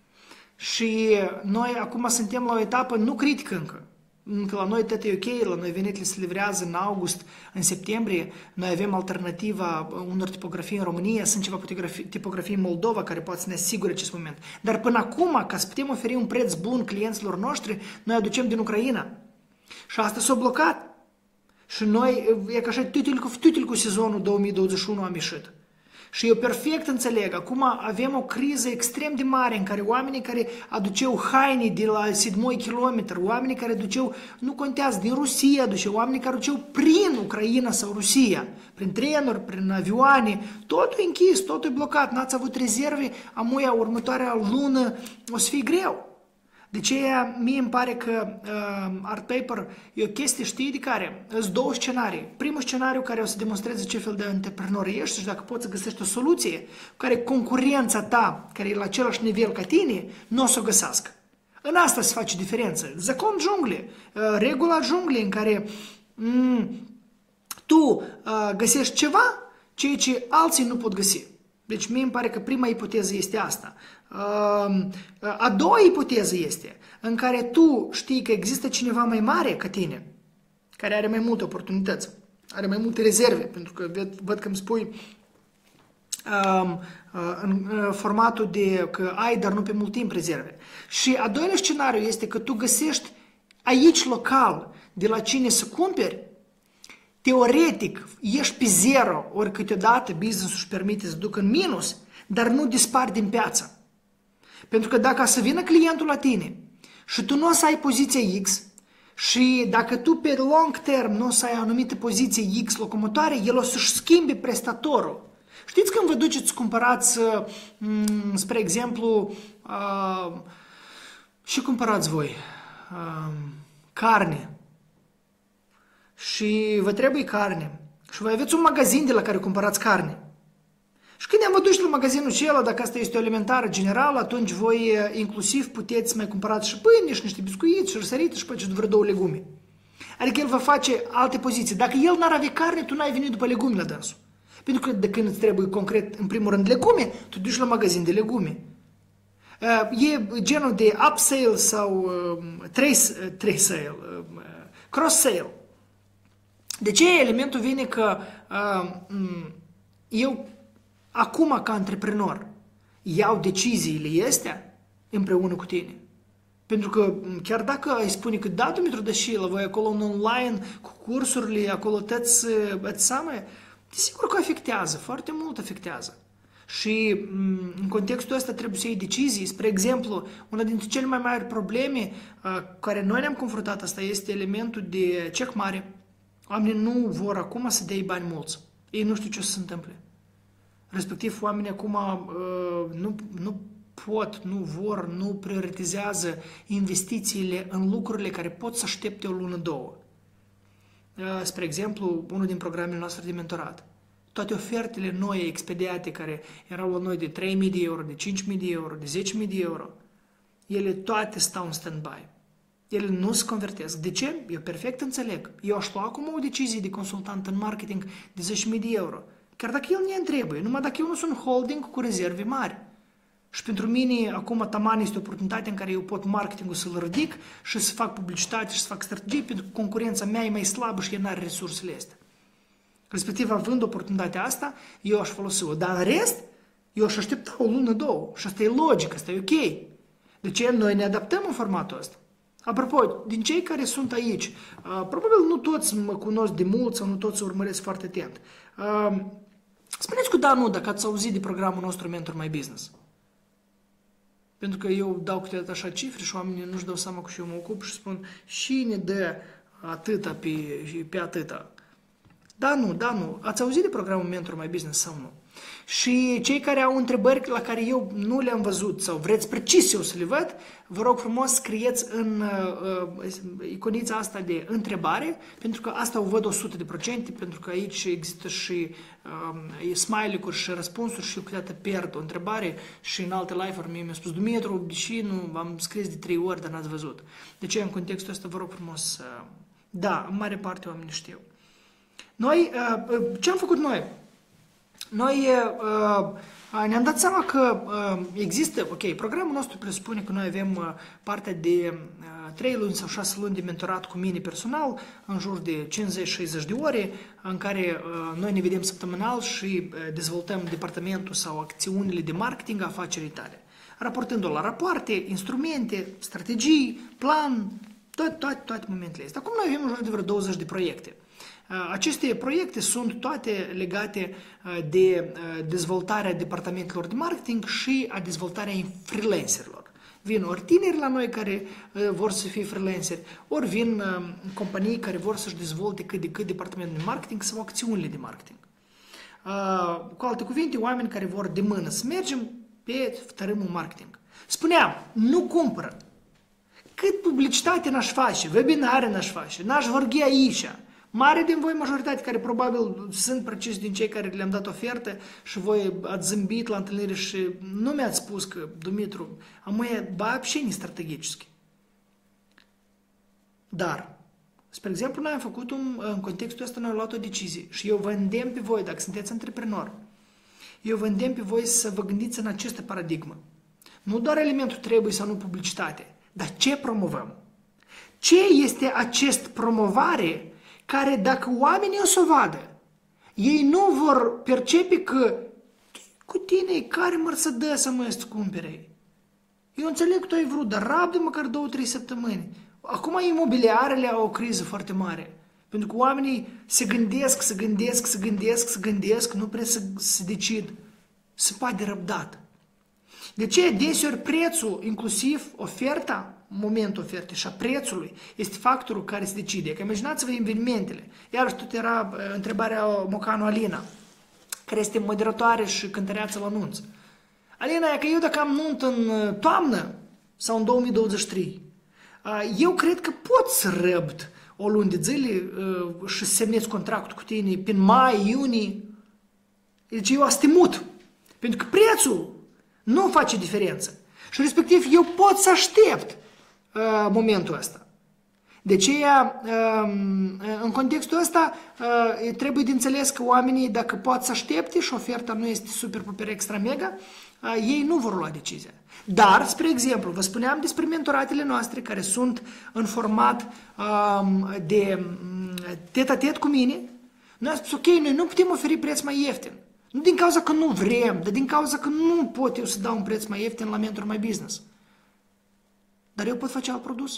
Speaker 1: Și noi acum suntem la o etapă nu critică încă. Încă la noi tot e ok, la noi venetele se livrează în august, în septembrie. Noi avem alternativa unor tipografii în România, sunt ceva tipografii în Moldova care poate să ne asigure acest moment. Dar până acum, ca să putem oferi un preț bun clienților noștri, noi aducem din Ucraina. Și asta s-a blocat. Și noi, e ca așa, tutul cu, tutul cu sezonul două mii douăzeci și unu am ieșit. Și eu perfect înțeleg, acum avem o criză extrem de mare în care oamenii care aduceau haine de la șapte kilometri, oamenii care aduceau, nu contează, din Rusia aduceau, oamenii care aduceau prin Ucraina sau Rusia, prin trenuri, prin avioane, totul e închis, totul e blocat, n-ați avut rezerve, amuia următoarea lună o să fie greu. De aceea, mie îmi pare că uh, Artpaper e o chestie, știi, de care sunt două scenarii. Primul scenariu care o să demonstreze ce fel de antreprenor ești și dacă poți să găsești o soluție cu care concurența ta, care e la același nivel ca tine, nu o să o găsească. În asta se face diferență. Zakon jungle, uh, regula junglei în care mm, tu uh, găsești ceva, ceea ce alții nu pot găsi. Deci mie îmi pare că prima ipoteză este asta. A doua ipoteză este în care tu știi că există cineva mai mare ca tine, care are mai multe oportunități, are mai multe rezerve, pentru că văd că îmi spui în formatul de că ai, dar nu pe mult timp rezerve. Și a doilea scenariu este că tu găsești aici local de la cine să cumperi. Teoretic, ești pe zero, ori câteodată business-ul își permite să ducă în minus, dar nu dispari din piață. Pentru că dacă să vină clientul la tine și tu nu o să ai poziție X și dacă tu pe long term nu o să ai o anumită poziție X locomotoare, el o să-și schimbe prestatorul. Știți când vă duceți să cumpărați, spre exemplu, uh, și cumpărați voi uh, carne și vă trebuie carne și voi aveți un magazin de la care cumpărați carne. Și când vă duceți la magazinul acela, dacă asta este o alimentară generală, atunci voi inclusiv puteți mai cumpărați și pâine, și niște biscuiți, și răsărite, și poate vreo două legume. Adică el va face alte poziții. Dacă el n-ar avea carne, tu n-ai venit după legume la dânsul. Pentru că de când îți trebuie concret, în primul rând, legume, tu duci la magazin de legume. E genul de upsale sau trade sale, cross sale. De ce elementul vine că eu, acum ca antreprenor, iau deciziile astea împreună cu tine? Pentru că chiar dacă ai spune că da, Dumitru Dășilă, voi acolo în online, cu cursurile, acolo tăți, îți seamă, desigur că afectează, foarte mult afectează. Și în contextul ăsta trebuie să iei decizii. Spre exemplu, una dintre cele mai mari probleme cu care noi ne-am confruntat asta este elementul de cec mare. Oamenii nu vor acum să dea bani mulți. Ei nu știu ce o să se întâmple. Respectiv, oamenii acum uh, nu, nu pot, nu vor, nu prioritizează investițiile în lucrurile care pot să aștepte o lună, două. Uh, spre exemplu, unul din programele noastre de mentorat. Toate ofertele noi, expediate, care erau la noi de trei mii de euro, de cinci mii de euro, de zece mii de euro, ele toate stau în stand-by. Ele nu se convertesc. De ce? Eu perfect înțeleg. Eu aș lua acum o decizie de consultant în marketing de zece mii de euro. Chiar dacă el nu-i trebuie, numai dacă eu nu sunt holding cu rezerve mari. Și pentru mine, acum, taman este o oportunitate în care eu pot marketingul să-l ridic și să fac publicitate și să fac strategii, pentru că concurența mea e mai slabă și el nu are resursele astea. Respectiv, având oportunitatea asta, eu aș folosi-o. Dar în rest, eu aș aștepta o lună, două. Și asta e logică, asta e ok. De ce? Noi ne adaptăm în formatul ăsta. Apropo, din cei care sunt aici, probabil nu toți mă cunosc de mult sau nu toți urmăresc foarte atent. Spuneți cu da, nu, dacă ați auzit de programul nostru Mentor My Business. Pentru că eu dau câteodată așa cifre și oamenii nu-și dau seama că și eu mă ocup și spun și ne dă atâta pe, pe atâta. Da, nu, da, nu. Ați auzit de programul Mentor My Business sau nu? Și cei care au întrebări la care eu nu le-am văzut sau vreți precis eu să le văd, vă rog frumos scrieți în uh, iconița asta de întrebare, pentru că asta o văd o sută de procente, pentru că aici există și uh, smiley-uri și răspunsuri și eu câteodată pierd o întrebare și în alte live-uri mie mi-a spus Dumitru, deși nu am scris de trei ori, dar n-ați văzut. De ce în contextul ăsta vă rog frumos, uh, da, în mare parte oamenii știu. Noi, uh, ce am făcut noi? Noi uh, ne-am dat seama că uh, există, ok, programul nostru presupune că noi avem uh, partea de trei uh, luni sau șase luni de mentorat cu mine personal, în jur de cincizeci șaizeci de ore, în care uh, noi ne vedem săptămânal și uh, dezvoltăm departamentul sau acțiunile de marketing a afacerii tale. Raportându-o la rapoarte, instrumente, strategii, plan, toate, toate, toate momentele astea. Acum noi avem în jur de vreo douăzeci de proiecte. Aceste proiecte sunt toate legate de dezvoltarea departamentelor de marketing și a dezvoltarea freelancerilor. Vin ori tineri la noi care vor să fie freelanceri, ori vin companii care vor să-și dezvolte cât de cât departamentul de marketing sau acțiunile de marketing. Cu alte cuvinte, oameni care vor de mână să mergem pe tărâmul marketing. Spuneam, nu cumpără. Cât publicitate n-aș face, webinare n-aș face, n-aș vorbi aici. Mare din voi, majoritate, care probabil sunt precis din cei care le-am dat ofertă și voi ați zâmbit la întâlnire și nu mi-ați spus că, Dumitru, amăie, ba, общение strategic. Dar, spre exemplu, noi am făcut un, în contextul ăsta, noi am luat o decizie și eu vă îndemn pe voi, dacă sunteți antreprenori, eu vă îndemn pe voi să vă gândiți în această paradigmă. Nu doar elementul trebuie sau nu publicitate, dar ce promovăm? Ce este acest promovare care dacă oamenii o să o vadă, ei nu vor percepe că cu tine care măr să dă să mă să cumpere. Eu înțeleg că tu ai vrut, dar rabdă măcar două, trei săptămâni. Acum imobiliarele au o criză foarte mare. Pentru că oamenii se gândesc, se gândesc, se gândesc, se gândesc, nu prea se, se decid. Se poate răbdat. De ce? Deseori prețul, inclusiv oferta, momentul ofertei și a prețului, este factorul care se decide. Că imaginați-vă evenimentele. Iarăși tot era uh, întrebarea Mocanu Alina, care este moderatoare și cântăreață la anunț. Alina, e că eu dacă am nunt în toamnă sau în două mii douăzeci și trei, uh, eu cred că pot să răbd o lună de zile uh, și să semnez contractul cu tine prin mai, iunie. Deci eu astemut. Pentru că prețul nu face diferență. Și respectiv eu pot să aștept uh, momentul ăsta. De aceea, în contextul ăsta, trebuie de înțeles că oamenii, dacă pot să aștepte și oferta nu este super, super, extra, mega, ei nu vor lua decizia. Dar, spre exemplu, vă spuneam despre mentoratele noastre care sunt în format de tet-a-tet cu mine. Noi am spus, ok, noi nu putem oferi preț mai ieftin. Nu din cauza că nu vrem, dar din cauza că nu pot eu să dau un preț mai ieftin la Mentor My Business. Dar eu pot face alt produs.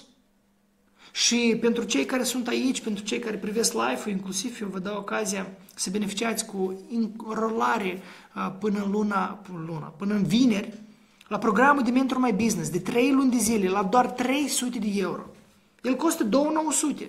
Speaker 1: Și pentru cei care sunt aici, pentru cei care privesc live-ul, inclusiv eu vă dau ocazia să beneficiați cu înrolare până în luna, luna, până în vineri, la programul de Mentor My Business, de trei luni de zile, la doar trei sute de euro. El costă două mii nouă sute.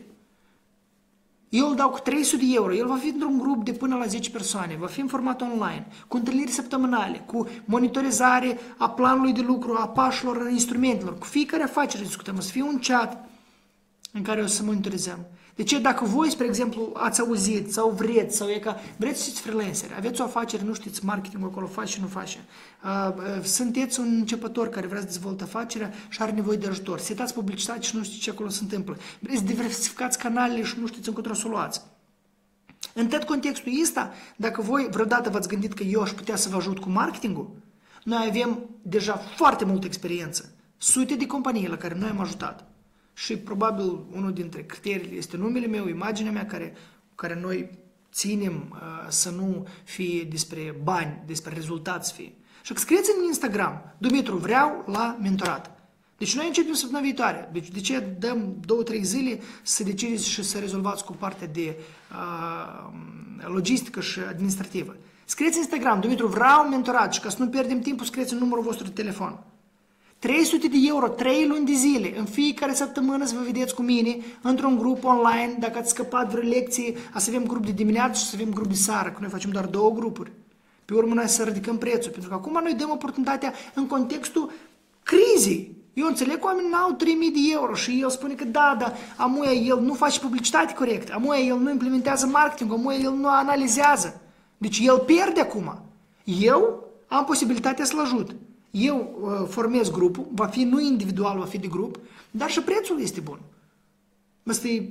Speaker 1: Eu îl dau cu trei sute de euro. El va fi într-un grup de până la zece persoane, va fi în format online, cu întâlniri săptămânale, cu monitorizare a planului de lucru, a pașilor, a instrumentelor. Cu fiecare afacere discutăm, o să fie un chat în care o să monitorizăm. De ce dacă voi, spre exemplu, ați auzit sau vreți, sau e ca vreți să fiți freelanceri, aveți o afacere, nu știți marketingul acolo, faci și nu faci. Uh, uh, sunteți un începător care vrea să dezvolte afacerea și are nevoie de ajutor. Setați publicitate și nu știți ce acolo se întâmplă. Vreți să diversificați canalele și nu știți încotro să o luați. În tot contextul ăsta, dacă voi vreodată v-ați gândit că eu aș putea să vă ajut cu marketingul, noi avem deja foarte multă experiență. Sute de companii la care noi am ajutat. Și probabil unul dintre criteriile este numele meu, imaginea mea, care, care noi ținem uh, să nu fie despre bani, despre rezultați fie. Și că scrieți în Instagram, Dumitru, vreau la mentorat. Deci noi începem săptămâna viitoare. Deci de ce dăm două, trei zile să decideți și să rezolvați cu partea de uh, logistică și administrativă. Scrieți în Instagram, Dumitru, vreau mentorat și ca să nu pierdem timpul, scrieți în numărul vostru de telefon. trei sute de euro, trei luni de zile, în fiecare săptămână să vă vedeți cu mine într-un grup online, dacă ați scăpat vreo lecție, să avem grup de dimineață și să avem grup de seară, că noi facem doar două grupuri. Pe urmă noi să ridicăm prețul, pentru că acum noi dăm oportunitatea în contextul crizei. Eu înțeleg că oamenii n-au trei mii de euro și el spune că da, dar amuia el nu face publicitate corect, amuia el nu implementează marketing, amuia el nu analizează. Deci el pierde acum. Eu am posibilitatea să-l ajut. Eu uh, formez grupul, va fi nu individual, va fi de grup, dar și prețul este bun. Asta e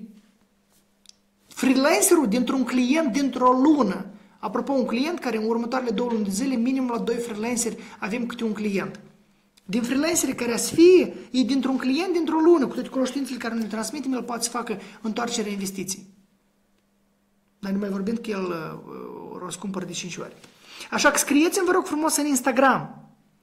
Speaker 1: freelancerul dintr-un client dintr-o lună. Apropo, un client care în următoarele două luni de zile, minim la doi freelanceri, avem câte un client. Din freelancerii care ați fi, e dintr-un client dintr-o lună, cu toate cunoștințele care ne transmitem, el poate să facă întoarcerea investiții. Dar nu mai vorbind că el uh, o răscumpără de cinci ori. Așa că scrieți-mi, vă rog frumos, în Instagram.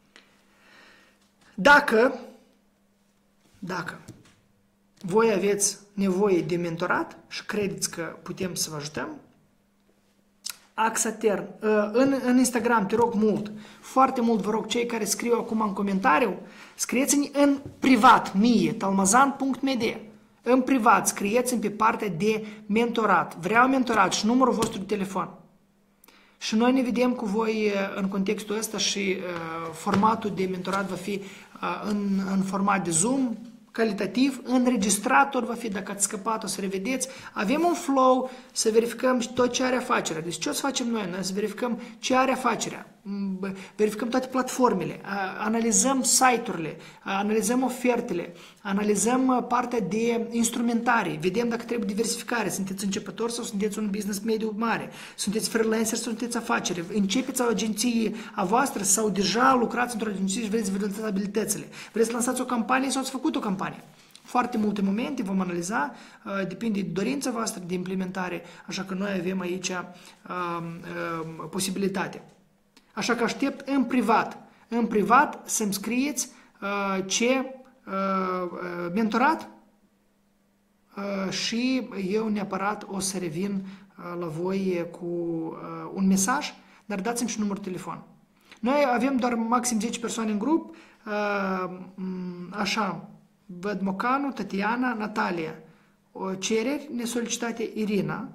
Speaker 1: Dacă, dacă voi aveți nevoie de mentorat și credeți că putem să vă ajutăm, Axatern, în, în Instagram, te rog mult, foarte mult vă rog cei care scriu acum în comentariu, scrieți-mi în privat, mie, talmazan punct m d. În privat, scrieți-mi pe partea de mentorat. Vreau mentorat și numărul vostru de telefon. Și noi ne vedem cu voi în contextul ăsta și uh, formatul de mentorat va fi uh, în, în format de Zoom, calitativ, înregistrator va fi, dacă ați scăpat o să revedeți. Avem un flow să verificăm tot ce are afacerea. Deci ce o să facem noi? Noi să verificăm ce are afacerea. Verificăm toate platformele, analizăm site-urile, analizăm ofertele, analizăm partea de instrumentare, vedem dacă trebuie diversificare, sunteți începători sau sunteți un business mediu mare, sunteți freelancer sau sunteți afacere, începeți o agenție a voastră sau deja lucrați într-o agenție și vreți să vă dați abilitățile, vreți să lansați o campanie sau ați făcut o campanie. Foarte multe momente vom analiza, depinde de dorința voastră de implementare, așa că noi avem aici uh, uh, posibilitate. Așa că aștept în privat, în privat să-mi scrieți uh, ce uh, mentorat uh, și eu neapărat o să revin uh, la voi cu uh, un mesaj, dar dați-mi și numărul de telefon. Noi avem doar maxim zece persoane în grup, uh, așa, văd Mocanu, Tatiana, Natalia, o cereri nesolicitate Irina,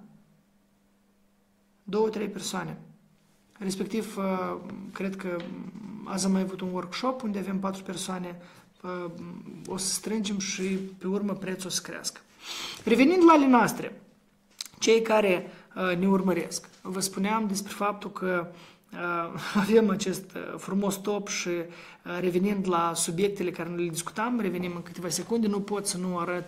Speaker 1: două, trei persoane. Respectiv, cred că azi am mai avut un workshop unde avem patru persoane, o să strângem și pe urmă prețul o să crească. Revenind la ale noastre, cei care ne urmăresc, vă spuneam despre faptul că avem acest frumos top și revenind la subiectele care le discutam, revenim în câteva secunde, nu pot să nu arăt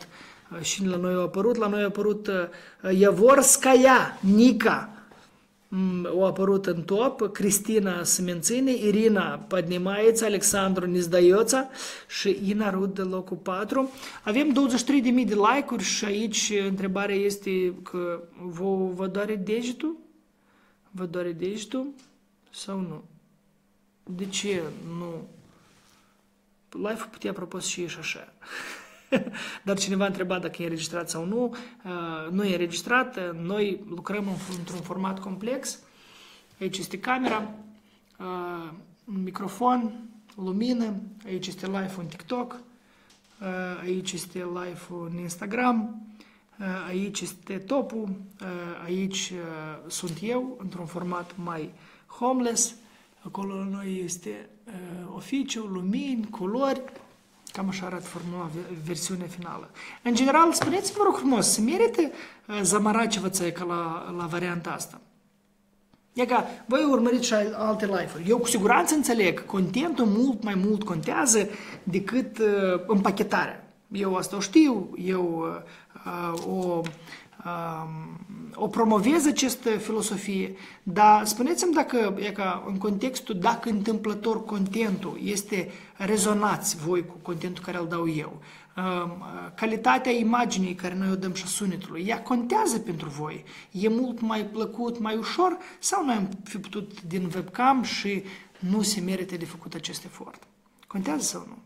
Speaker 1: și la noi au apărut. La noi a apărut Iavorskaya, Nica, au apărut în top, Cristina Smențini, Irina Padnimaeța, Alexandru Nizdaioța și Ina Rud de locul patru. Avem douăzeci și trei de mii de like-uri și aici întrebarea este că vă, vă doare degetul? Vă doare degetul sau nu? De ce nu? Live-ul putea propus și și așa. Dar cineva a întrebat dacă e înregistrat sau nu. Uh, nu e înregistrat. Noi lucrăm într-un format complex. Aici este camera, uh, un microfon, lumină. Aici este live-ul în TikTok. Uh, aici este live-ul în Instagram. Uh, aici este topul. Uh, aici uh, sunt eu, într-un format mai homeless. Acolo la noi este uh, oficiu, lumini, culori. Cam așa arată formula, versiunea finală. În general, spuneți-vă, vă rog frumos, se merită uh, Zamaracevața ca la, la varianta asta? E ca, voi urmăriți și alte live-uri. Eu cu siguranță înțeleg că contentul mult mai mult contează decât uh, împachetarea. Eu asta o știu, eu uh, o... o promovez această filosofie, dar spuneți-mi dacă, e ca în contextul, dacă întâmplător contentul este, rezonați voi cu contentul care îl dau eu, calitatea imaginii care noi o dăm și sunetului, ea contează pentru voi, e mult mai plăcut, mai ușor, sau noi am fi putut din webcam și nu se merită de făcut acest efort? Contează sau nu?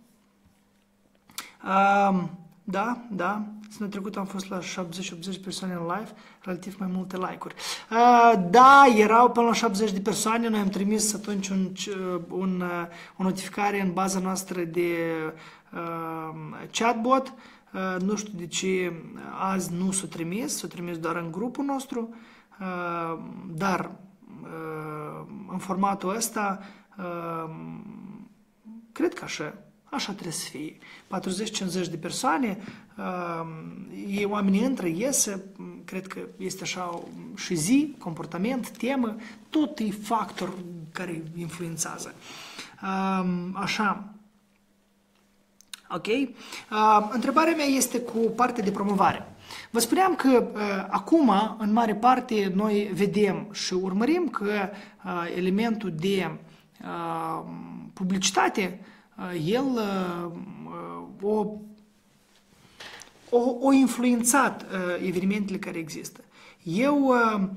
Speaker 1: Um, Da, da. Săptămâna trecută am fost la șaptezeci optzeci de persoane în live, relativ mai multe like-uri. Uh, da, erau până la șaptezeci de persoane, noi am trimis atunci un, un, o notificare în baza noastră de uh, chatbot. Uh, nu știu de ce azi nu s-a trimis, s-a trimis doar în grupul nostru, uh, dar uh, în formatul ăsta uh, cred că așa. Așa trebuie să fie. patruzeci cincizeci de persoane, uh, ei, oamenii intră, iese, cred că este așa și zi, comportament, temă, tot e factor care influențează. Uh, așa. Ok? Uh, întrebarea mea este cu partea de promovare. Vă spuneam că uh, acum, în mare parte, noi vedem și urmărim că uh, elementul de uh, publicitate el o, o, o influențat evenimentele care există. Eu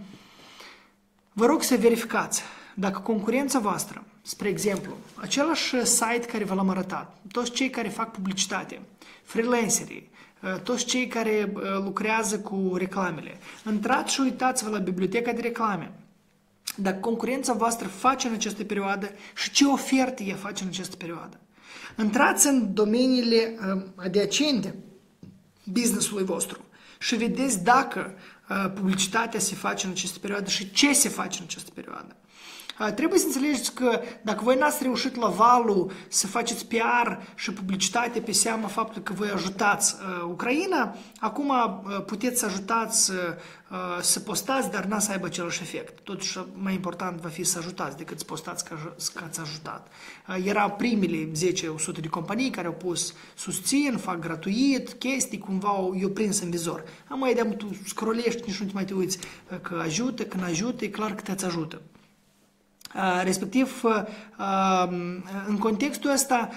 Speaker 1: vă rog să verificați dacă concurența voastră, spre exemplu, același site care v l-am arătat, toți cei care fac publicitate, freelancerii, toți cei care lucrează cu reclamele, intrați și uitați-vă la biblioteca de reclame. Dacă concurența voastră face în această perioadă și ce oferte ea face în această perioadă. Intrați în domeniile uh, adiacente business-ului vostru și vedeți dacă uh, publicitatea se face în această perioadă și ce se face în această perioadă. Uh, trebuie să înțelegeți că dacă voi n-ați reușit la valul să faceți P R și publicitate pe seama faptului că voi ajutați uh, Ucraina, acum uh, puteți să ajutați uh, să postați, dar n-a să aibă același efect. Totuși, mai important va fi să ajutați decât să postați că, că ați ajutat. Era primele zece o sută de companii care au pus susțin, fac gratuit, chestii, cumva eu prins în vizor. Am mai de-am tu scrollești, nici nu te mai te uiți că ajută, când ajută, e clar că te-ți ajută. Respectiv, în contextul ăsta,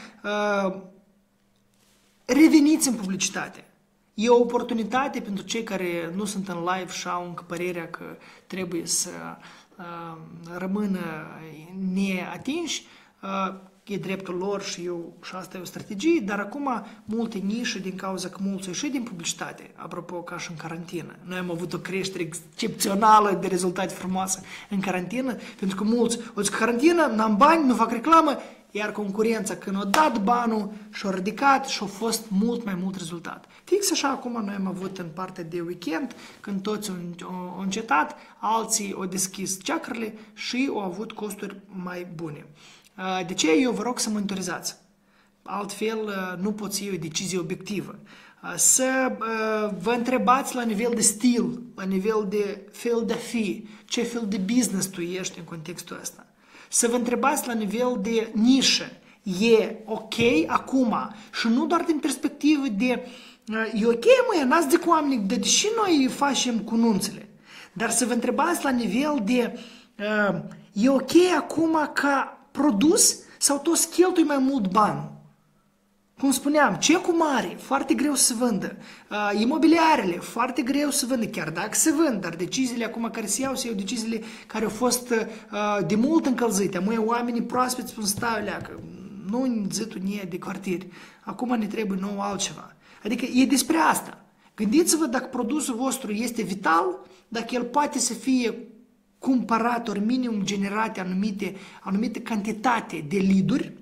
Speaker 1: reveniți în publicitate. E o oportunitate pentru cei care nu sunt în live și au încă părerea că trebuie să uh, rămână neatinși. Uh, e dreptul lor și eu și asta e o strategie, dar acum multe nișe din cauza că mulți au ieșit din publicitate, apropo ca și în carantină. Noi am avut o creștere excepțională de rezultate frumoase în carantină, pentru că mulți au zis că carantină, n-am bani, nu fac reclamă, iar concurența când a dat banul și-a ridicat și-a fost mult mai mult rezultat. Fix așa acum noi am avut în partea de weekend, când toți au încetat, alții au deschis ceacrele și au avut costuri mai bune. De ce eu vă rog să monitorizați? Altfel nu pot să iau o decizie obiectivă. Să vă întrebați la nivel de stil, la nivel de fel de a fi, ce fel de business tu ești în contextul ăsta. Să vă întrebați la nivel de nișă, e ok acum și nu doar din perspectivă de E ok, măi, n-ați zic oamenii, de și noi facem cununțele. Dar să vă întrebați la nivel de, uh, e ok acum ca produs sau toți cheltui mai mult bani? Cum spuneam, cecul mare, foarte greu să vândă. Uh, imobiliarele, foarte greu să vândă, chiar dacă se vând, dar deciziile acum care se iau, se iau deciziile care au fost uh, de mult încălzite. Măi, oamenii proaspeți spun, stai, leacă, nu zitul nie de cartieri, acum ne trebuie nou altceva. Adică e despre asta. Gândiți-vă dacă produsul vostru este vital, dacă el poate să fie cumpărat ori minimum generate anumite, anumite cantitate de lead-uri.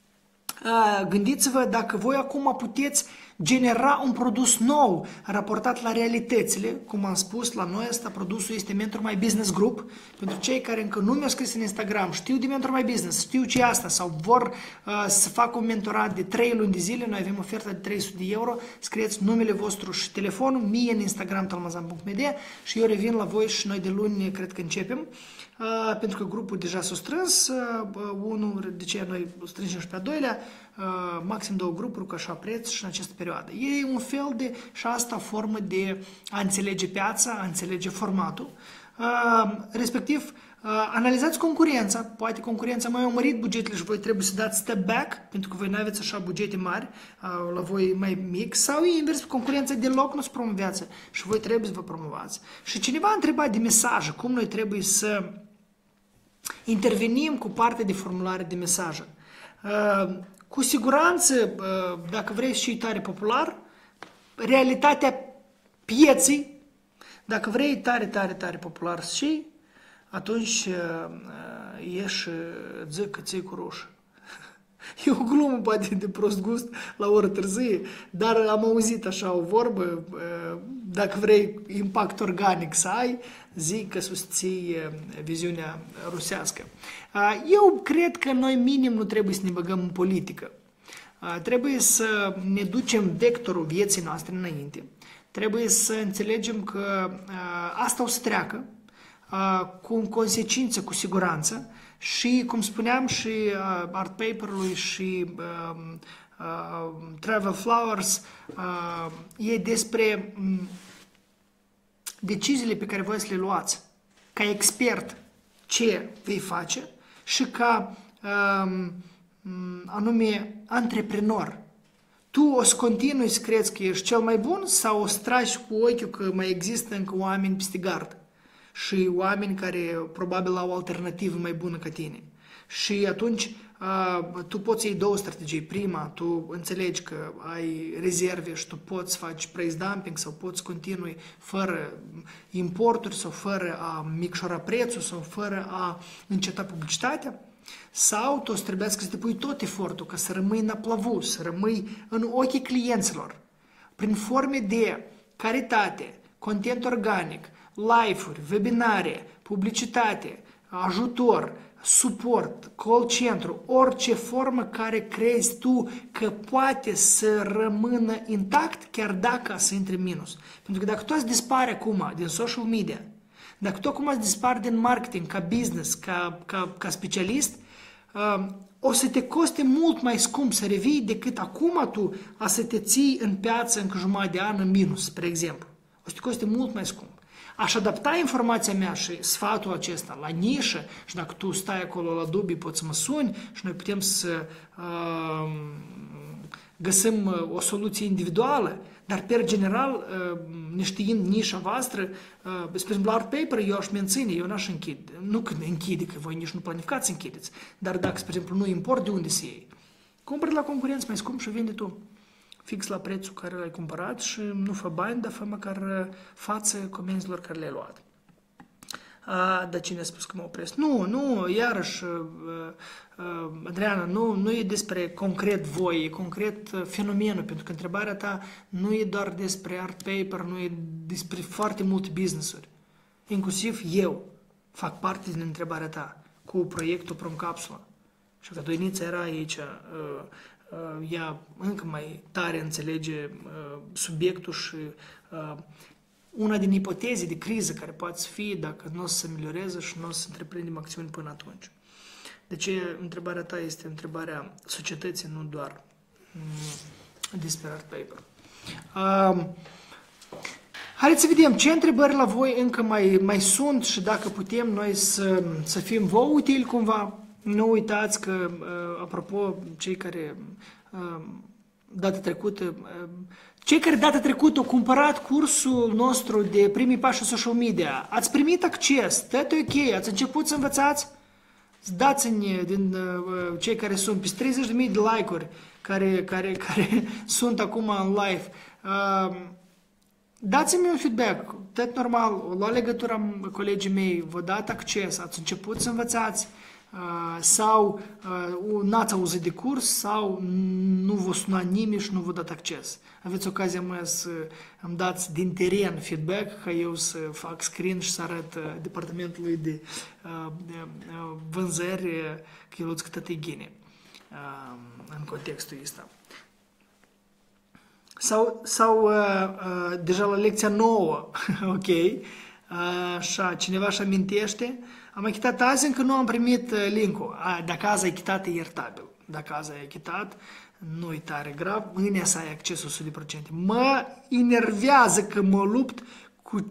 Speaker 1: Gândiți-vă dacă voi acum puteți genera un produs nou raportat la realitățile, cum am spus, la noi asta produsul este Mentor My Business Group. Pentru cei care încă nu mi-au scris în Instagram, știu de Mentor My Business, știu ce e asta sau vor uh, să facă un mentorat de trei luni de zile, noi avem oferta de trei sute de euro, scrieți numele vostru și telefonul, mie în Instagram talmazan punct m d și eu revin la voi și noi de luni cred că începem. Uh, pentru că grupul deja s-a strâns, uh, unul, de ce noi strângem și pe a doilea, uh, maxim două grupuri cu așa preț și în această perioadă. E un fel de, și asta, formă de a înțelege piața, a înțelege formatul, uh, respectiv uh, analizați concurența, poate concurența mai a mărit bugetele și voi trebuie să dați step back, pentru că voi nu aveți așa bugete mari, uh, la voi mai mic, sau e invers, concurența deloc nu se promovează și voi trebuie să vă promovați. Și cineva a întrebat de mesaje, cum noi trebuie să intervenim cu partea de formulare de mesaje. Uh, cu siguranță, uh, dacă vrei și tare popular, realitatea pieței, dacă vrei tare, tare, tare popular și, atunci uh, uh, ieși, zic că ții cu roșă. E o glumă poate de prost gust la oră târzie, dar am auzit așa o vorbă, dacă vrei impact organic să ai, zic că susții viziunea rusească. Eu cred că noi minim nu trebuie să ne băgăm în politică. Trebuie să ne ducem vectorul vieții noastre înainte. Trebuie să înțelegem că asta o să treacă, cu consecință, cu siguranță, și, cum spuneam, și uh, art paper-ului și uh, uh, Travel Flowers uh, e despre um, deciziile pe care voi să le luați ca expert ce vei face și ca um, anume antreprenor. Tu o să continui să crezi că ești cel mai bun sau o să tragi cu ochiul că mai există încă oameni peste gard și oameni care probabil au o alternativă mai bună ca tine. Și atunci uh, tu poți iei două strategii. Prima, tu înțelegi că ai rezerve și tu poți face price dumping sau poți continui fără importuri sau fără a micșora prețul sau fără a înceta publicitatea. Sau tu o să trebuiască să depui tot efortul ca să rămâi în aplavus, să rămâi în ochii clienților, prin forme de caritate, content organic, live-uri, webinare, publicitate, ajutor, suport, call centru, orice formă care crezi tu că poate să rămână intact, chiar dacă să intre în minus. Pentru că dacă tu ați dispare acum din social media, dacă tu acum ați dispare din marketing ca business, ca, ca, ca specialist, uh, o să te coste mult mai scump să revii decât acum tu a să te ții în piață încă jumătate de an în minus, spre exemplu. O să te coste mult mai scump. Aș adapta informația mea și sfatul acesta la nișă și dacă tu stai acolo la dubii poți să mă suni și noi putem să uh, găsim uh, o soluție individuală, dar per general, uh, neștiind nișa voastră, uh, spre exemplu, art paper eu aș menține, eu n-aș închide, nu că închide, că voi nici nu planificați să închideți, dar dacă, spre exemplu, nu import, de unde să iei? Cumpări la concurență mai scump și vinde tu. Fix la prețul care l-ai cumpărat și nu fă bani, dar fă măcar față comenzilor care le-ai luat. A, dar cine a spus că mă opresc? Nu, nu, iarăși, uh, uh, Adriana, nu, nu e despre concret voi, e concret uh, fenomenul, pentru că întrebarea ta nu e doar despre art paper, nu e despre foarte multe business-uri. Inclusiv eu fac parte din întrebarea ta cu proiectul Promcapsula. Și că Doinița era aici, uh, Uh, ea încă mai tare înțelege uh, subiectul și uh, una din ipoteze de criză care poate fi dacă nu o să se amelioreze și nu o să întreprindem acțiuni până atunci. Deci întrebarea ta este întrebarea societății, nu doar um, despre art paper. Uh, haideți să vedem ce întrebări la voi încă mai, mai sunt și dacă putem noi să, să fim vouă utili cumva. Nu uitați că, uh, apropo, cei care uh, data trecută, uh, cei care data trecută au cumpărat cursul nostru de primii pași în social media, ați primit acces, tot ok, ați început să învățați? Dați-ne din uh, cei care sunt peste treizeci de mii de like-uri care, care, care sunt acum în live. Uh, dați-mi un feedback, tot normal, la legătura colegii mei, vă dat acces, ați început să învățați uh, sau uh, n-ați auzit de curs sau nu vă suna nimeni și nu vă dat acces. Aveți ocazia mai să îmi dați din teren feedback ca eu să fac screen și să arăt uh, departamentului de, uh, de uh, vânzări uh, că eu luți câtă ghine uh, în contextul ăsta. Sau, sau uh, uh, deja la lecția nouă, ok, uh, așa, cineva își amintește, am achitat azi, încă nu am primit uh, link-ul. A, dacă azi ai achitat, e iertabil. Dacă azi ai achitat, nu e tare grav, mâine să ai accesul o sută la sută. Mă enervează că mă lupt cu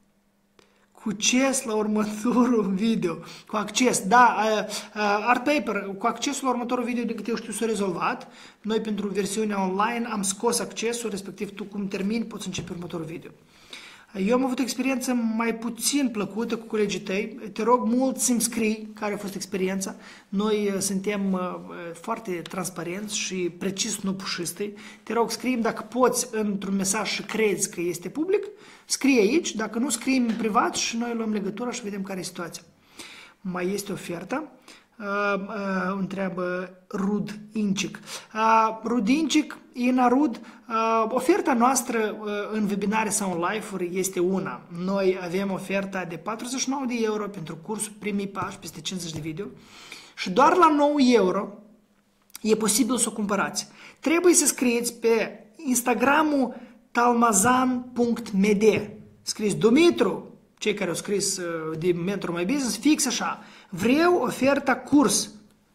Speaker 1: cu acces la următorul video, cu acces, da, uh, uh, Art Paper, cu accesul la următorul video de câte eu știu s-a rezolvat. Noi pentru versiunea online am scos accesul, respectiv tu cum termini poți începe următorul video. Eu am avut o experiență mai puțin plăcută cu colegii tăi. Te rog mult să-mi scrii care a fost experiența. Noi uh, suntem uh, foarte transparenți și precis nu pușistei. Te rog, scrie-mi dacă poți într-un mesaj și crezi că este public. Scrie aici, dacă nu, scrie în privat și noi luăm legătura și vedem care e situația. Mai este oferta? Uh, uh, întreabă Rud Incic. Uh, Rud Incic, Ina Rud, uh, oferta noastră uh, în webinare sau în live-uri este una. Noi avem oferta de patruzeci și nouă de euro pentru cursul primii pași peste cincizeci de video și doar la nouă euro e posibil să o cumpărați. Trebuie să scrieți pe Instagramul talmazan punct m d. Scrieți Dumitru, cei care au scris uh, de Mentor My Business, fix așa. Vreau oferta curs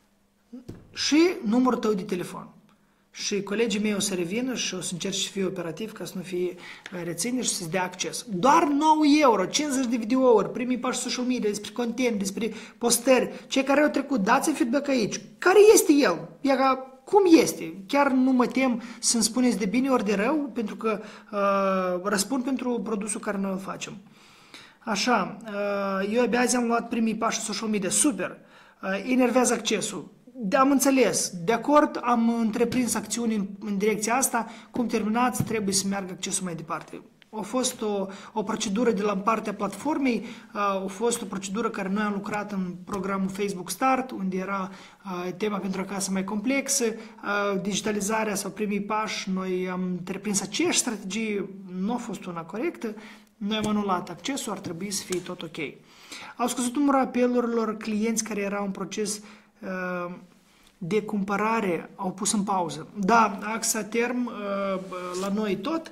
Speaker 1: și numărul tău de telefon. Și colegii mei o să revină și o să încerc să fie operativ ca să nu fie rețineri și să-ți dea acces. Doar nouă euro, cincizeci de videouri, primii pași social media, despre content, despre postări. Cei care au trecut, dați-mi feedback aici. Care este el? E ca cum este? Chiar nu mă tem să-mi spuneți de bine ori de rău, pentru că uh, răspund pentru produsul care noi îl facem. Așa, uh, eu abia azi am luat primii pași în social media, super, uh, enervează accesul. Am înțeles, de acord, am întreprins acțiuni în, în direcția asta, cum terminați, trebuie să meargă accesul mai departe. A fost o, o procedură de la partea platformei, a fost o procedură care noi am lucrat în programul Facebook Start, unde era a, tema pentru acasă mai complexă, a, digitalizarea sau primii pași, noi am întreprins aceeași strategie, nu a fost una corectă, noi am anulat accesul, ar trebui să fie tot ok. Au scăzut numărul apelurilor clienți care erau în proces a, de cumpărare, au pus în pauză. Da, axa term, a, la noi tot,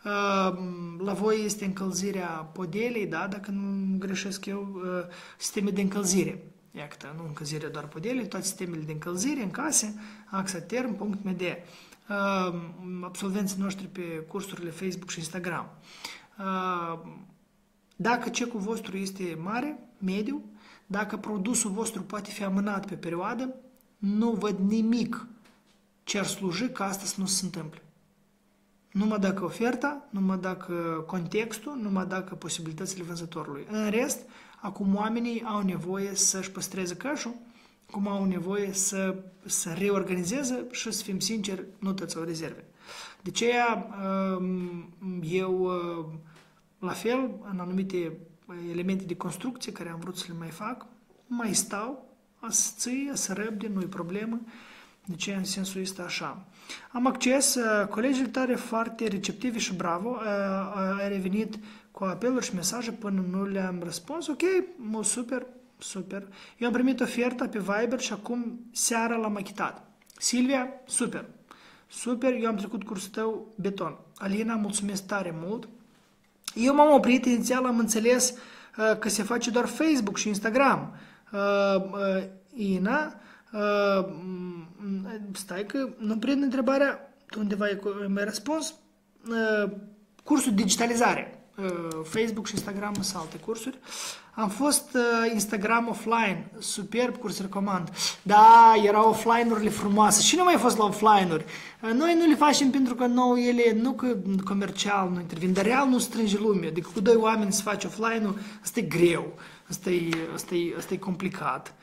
Speaker 1: la voi este încălzirea podelei, da? Dacă nu greșesc eu, sisteme de încălzire. Iată, nu încălzirea doar podelei, toate sistemele de încălzire în case, axaterm punct m d. Absolvenții noștri pe cursurile Facebook și Instagram. Dacă cecul vostru este mare, mediu, dacă produsul vostru poate fi amânat pe perioadă, nu văd nimic ce ar sluji ca asta să nu se întâmple. Numai dacă oferta, numai dacă contextul, numai dacă posibilitățile vânzătorului. În rest, acum oamenii au nevoie să-și păstreze cash-ul, acum au nevoie să, să reorganizeze și, să fim sinceri, nu toți au rezerve. De aceea, eu, la fel, în anumite elemente de construcție care am vrut să le mai fac, mai stau, a să ții, a să răbde, nu-i problemă. De ce în sensul ăsta așa? Am acces, colegii tale foarte receptivi și bravo, ai revenit cu apeluri și mesaje până nu le-am răspuns. Ok, mă, super, super. Eu am primit oferta pe Viber și acum seara l-am achitat. Silvia, super, super, eu am trecut cursul tău beton. Alina, mulțumesc tare mult. Eu m-am oprit, inițial am înțeles că se face doar Facebook și Instagram. Ina, Uh, stai că nu prind întrebarea, tu undeva ai mai răspuns, cursuri digitalizare. Facebook și Instagram sunt alte cursuri. Am fost Instagram offline, superb, curs recomand. Da, erau offline-urile frumoase. Cine mai a fost la offline-uri? Noi nu le facem pentru că nou ele, nu că comercial nu intervin, dar real nu strânge lumea. Adică cu doi oameni să faci offline-ul, asta e greu, asta e, asta e, asta e complicat.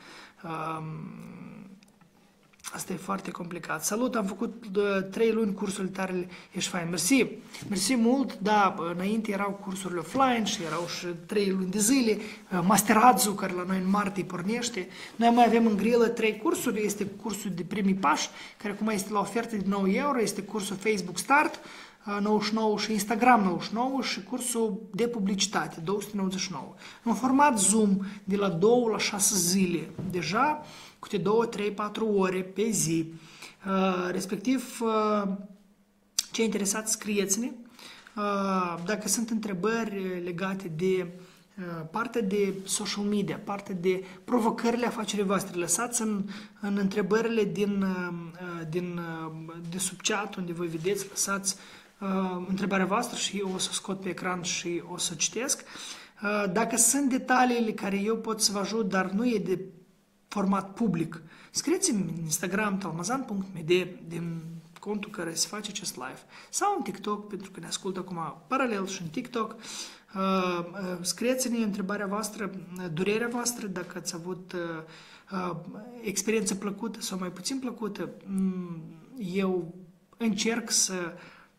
Speaker 1: Asta e foarte complicat. Salut, am făcut trei luni cursurile tale, ești fain. Mersi, mersi mult, da, înainte erau cursurile offline și erau și trei luni de zile, Masterazul, care la noi în martie pornește. Noi mai avem în grilă trei cursuri, este cursul de primii pași, care acum este la ofertă de nouă euro, este cursul Facebook Start, nouăzeci și nouă și Instagram nouăzeci și nouă și cursul de publicitate, două sute nouăzeci și nouă. În format Zoom, de la două la șase zile, deja, câte două, trei, patru ore pe zi. Uh, respectiv, uh, cei interesați, scrieți-ne. Uh, dacă sunt întrebări legate de uh, partea de social media, partea de provocările afacerii voastre, lăsați în, în întrebările din, uh, din, uh, de sub chat, unde voi vedeți, lăsați uh, întrebarea voastră și eu o să scot pe ecran și o să citesc. Uh, dacă sunt detaliile care eu pot să vă ajut, dar nu e de format public, scrieți-mi în Instagram talmazan punct m d din contul care se face acest live sau în TikTok, pentru că ne ascultă acum paralel și în TikTok. Uh, uh, scrieți-ne întrebarea voastră, durerea voastră, dacă ați avut uh, uh, experiență plăcută sau mai puțin plăcută. Mm, eu încerc să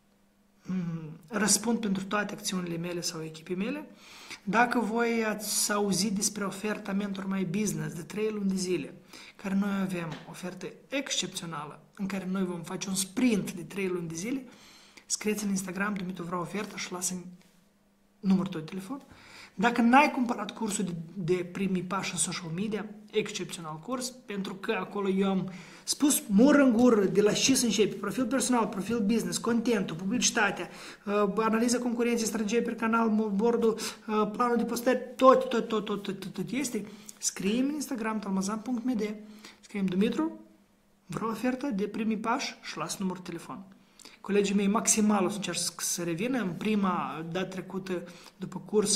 Speaker 1: mm, răspund pentru toate acțiunile mele sau echipii mele. Dacă voi ați auzit despre oferta Mentor My Business de trei luni de zile, care noi avem ofertă excepțională, în care noi vom face un sprint de trei luni de zile, scrieți în Instagram, Dumitru, vreau ofertă și lasă numărul tău de telefon. Dacă n-ai cumpărat cursul de, de primii pași în social media, excepțional curs, pentru că acolo eu am spus mur în gură de la ce să începi, profil personal, profil business, contentul, publicitatea, uh, analiza concurenței, strategie pe canal, moodboard-ul, uh, planul de postări, tot, tot, tot, tot, tot, tot, tot este. Scrie-mi în Instagram talmazan punct m d, scrie-mi Dumitru, vreau ofertă de primii pași și las numărul de telefon. Colegii mei maximal o să încerc să revină. În prima dată trecută, după curs,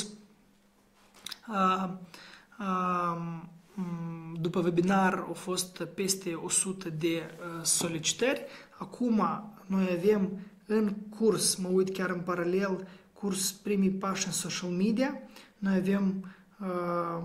Speaker 1: uh, uh, după webinar au fost peste o sută de uh, solicitări. Acum noi avem în curs, mă uit chiar în paralel, curs primii pași în social media. Noi avem uh,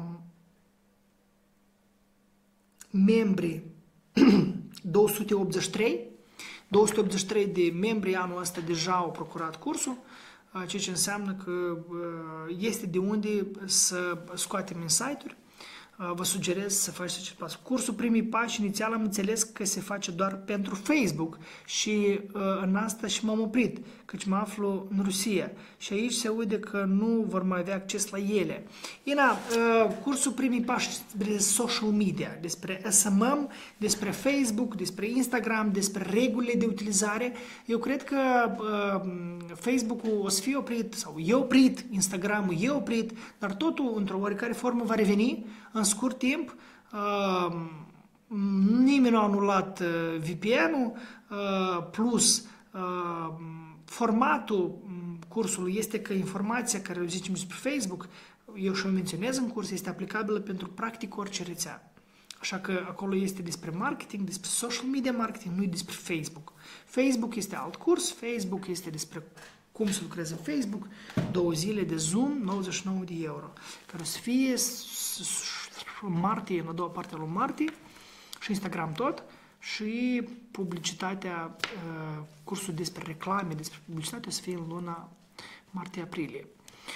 Speaker 1: membri două sute optzeci și trei. două sute optzeci și trei de membri anul ăsta deja au procurat cursul, ceea ce înseamnă că este de unde să scoatem insight-uri. Vă sugerez să faceți acest pas. Cursul primii pași inițial am înțeles că se face doar pentru Facebook și în asta și m-am oprit, căci mă aflu în Rusia și aici se aude că nu vor mai avea acces la ele. Ina, cursul primii pași despre social media, despre S M M, despre Facebook, despre Instagram, despre regulile de utilizare. Eu cred că Facebook-ul o să fie oprit sau e oprit, Instagram-ul e oprit, dar totul într-o oarecare formă va reveni în scurt timp. Uh, nimeni nu a anulat uh, V P N-ul, uh, plus uh, formatul cursului este că informația care o zicem despre Facebook, eu și o menționez în curs, este aplicabilă pentru practic orice rețea. Așa că acolo este despre marketing, despre social media marketing, nu despre Facebook. Facebook este alt curs, Facebook este despre cum să lucreze în Facebook, două zile de Zoom, nouăzeci și nouă de euro, care o să fie în martie, în a doua parte a lui martie, și Instagram tot, și publicitatea, cursul despre reclame, despre publicitate o să fie în luna martie-aprilie.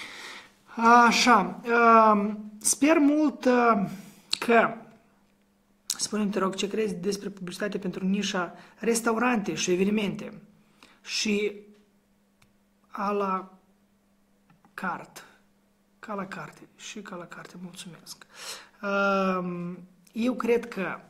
Speaker 1: Așa, sper mult că, spune-mi, te rog, ce crezi despre publicitate pentru nișa restaurante și evenimente și a la carte, ca la carte și ca la carte, mulțumesc. Eu cred că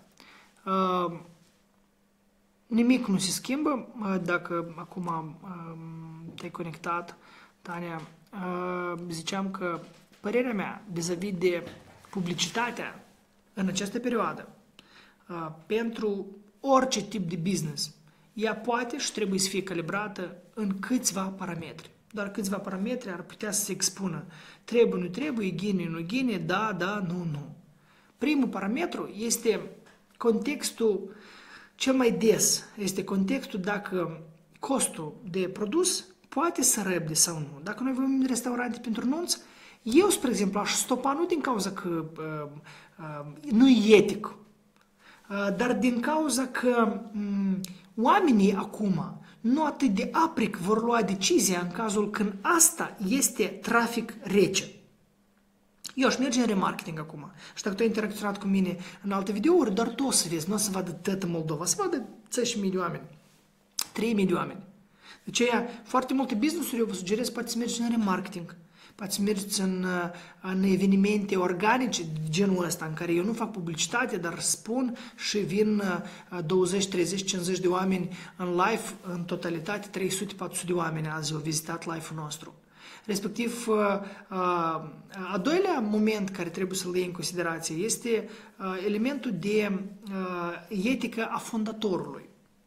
Speaker 1: nimic nu se schimbă dacă acum te-ai conectat, Tania. Ziceam că părerea mea vis-a-vis de publicitatea în această perioadă pentru orice tip de business ea poate și trebuie să fie calibrată în câțiva parametri. Doar câțiva parametri ar putea să se expună. Trebuie, nu trebuie, ghine, nu ghine, da, da, nu, nu. Primul parametru este contextul cel mai des. Este contextul dacă costul de produs poate să răbde sau nu. Dacă noi vorbim de restaurante pentru nunți, eu, spre exemplu, aș stopa nu din cauza că uh, uh, nu e etic, uh, dar din cauza că um, oamenii acum nu atât de apric vor lua decizia în cazul când asta este trafic rece. Eu aș merge în remarketing acum. Și dacă tu ai interacționat cu mine în alte videouri, doar tu o să vezi, nu o să vadă toată Moldova, să vadă zece mii de oameni, trei mii de oameni. De aceea, foarte multe business-uri eu vă sugerez, poate să mergeți în remarketing, poate să mergeți în, în evenimente organice de genul ăsta, în care eu nu fac publicitate, dar spun și vin douăzeci, treizeci, cincizeci de oameni în live, în totalitate trei sute, patru sute de oameni azi au vizitat live-ul nostru. Respectiv, a doilea moment care trebuie să-l iei în considerație este elementul de etică a fondatorului.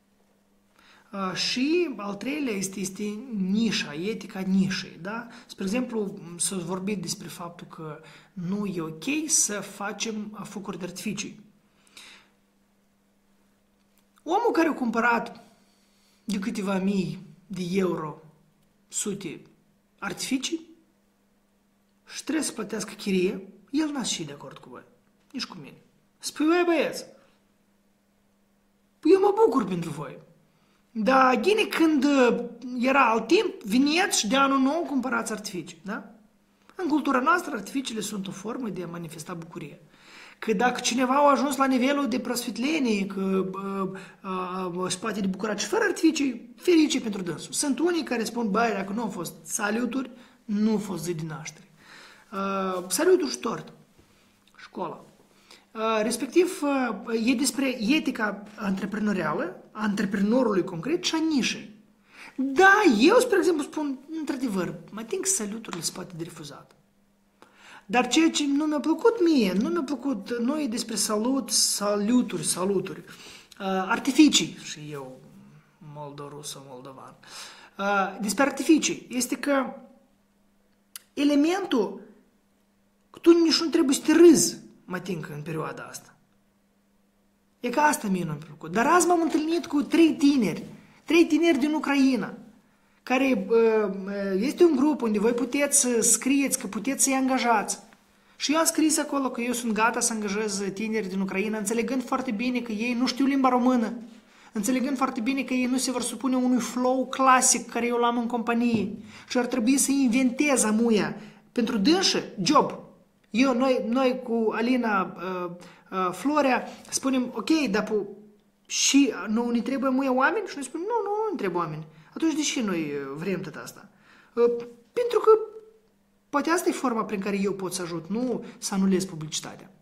Speaker 1: Și al treilea este, este nișa, etica nișei. Da? Spre exemplu, s-a vorbit despre faptul că nu e ok să facem focuri de artificii. Omul care a cumpărat de câteva mii de euro sute artificii și trebuie să plătească chirie, el n-a și de acord cu voi, nici cu mine. Spui, băi băieți, eu mă bucur pentru voi. Dar ghine când era alt timp, vinieți și de anul nou cumpărați artificii, da? În cultura noastră, artificiile sunt o formă de a manifesta bucurie. Că dacă cineva a ajuns la nivelul de prosvitlenie, că își poate de bucurat și fără artificii, ferice pentru dânsul. Sunt unii care spun, băi, dacă nu au fost saluturi, nu au fost zi de naștere. Uh, saluturi și tort. Școala. Uh, respectiv, uh, e despre etica antreprenorială, a antreprenorului concret și a nișei. Da, eu, spre exemplu, spun, într-adevăr, mă ating saluturile se poate de refuzat. Dar ceea ce nu mi-a plăcut mie, nu mi-a plăcut, nu e despre salut, saluturi, saluturi, uh, artificii, și eu, moldorusă, moldovan, uh, despre artificii, este că elementul, tu nici nu trebuie să te râzi, mă ating în perioada asta. E că asta mie nu mi-a plăcut. Dar azi m-am întâlnit cu trei tineri, trei tineri din Ucraina, care este un grup unde voi puteți să scrieți că puteți să-i angajați. Și eu am scris acolo că eu sunt gata să angajez tineri din Ucraina, înțelegând foarte bine că ei nu știu limba română, înțelegând foarte bine că ei nu se vor supune unui flow clasic care eu l-am în companie și ar trebui să inventez amuia pentru dânsă job. Eu, noi, noi cu Alina uh, uh, Florea spunem, ok, dar și nu ne trebuie amuia oameni? Și noi spunem, nu, nu, nu ne trebuie oameni. Atunci de ce noi vrem tot asta? Pentru că poate asta e forma prin care eu pot să ajut, nu să anulez publicitatea.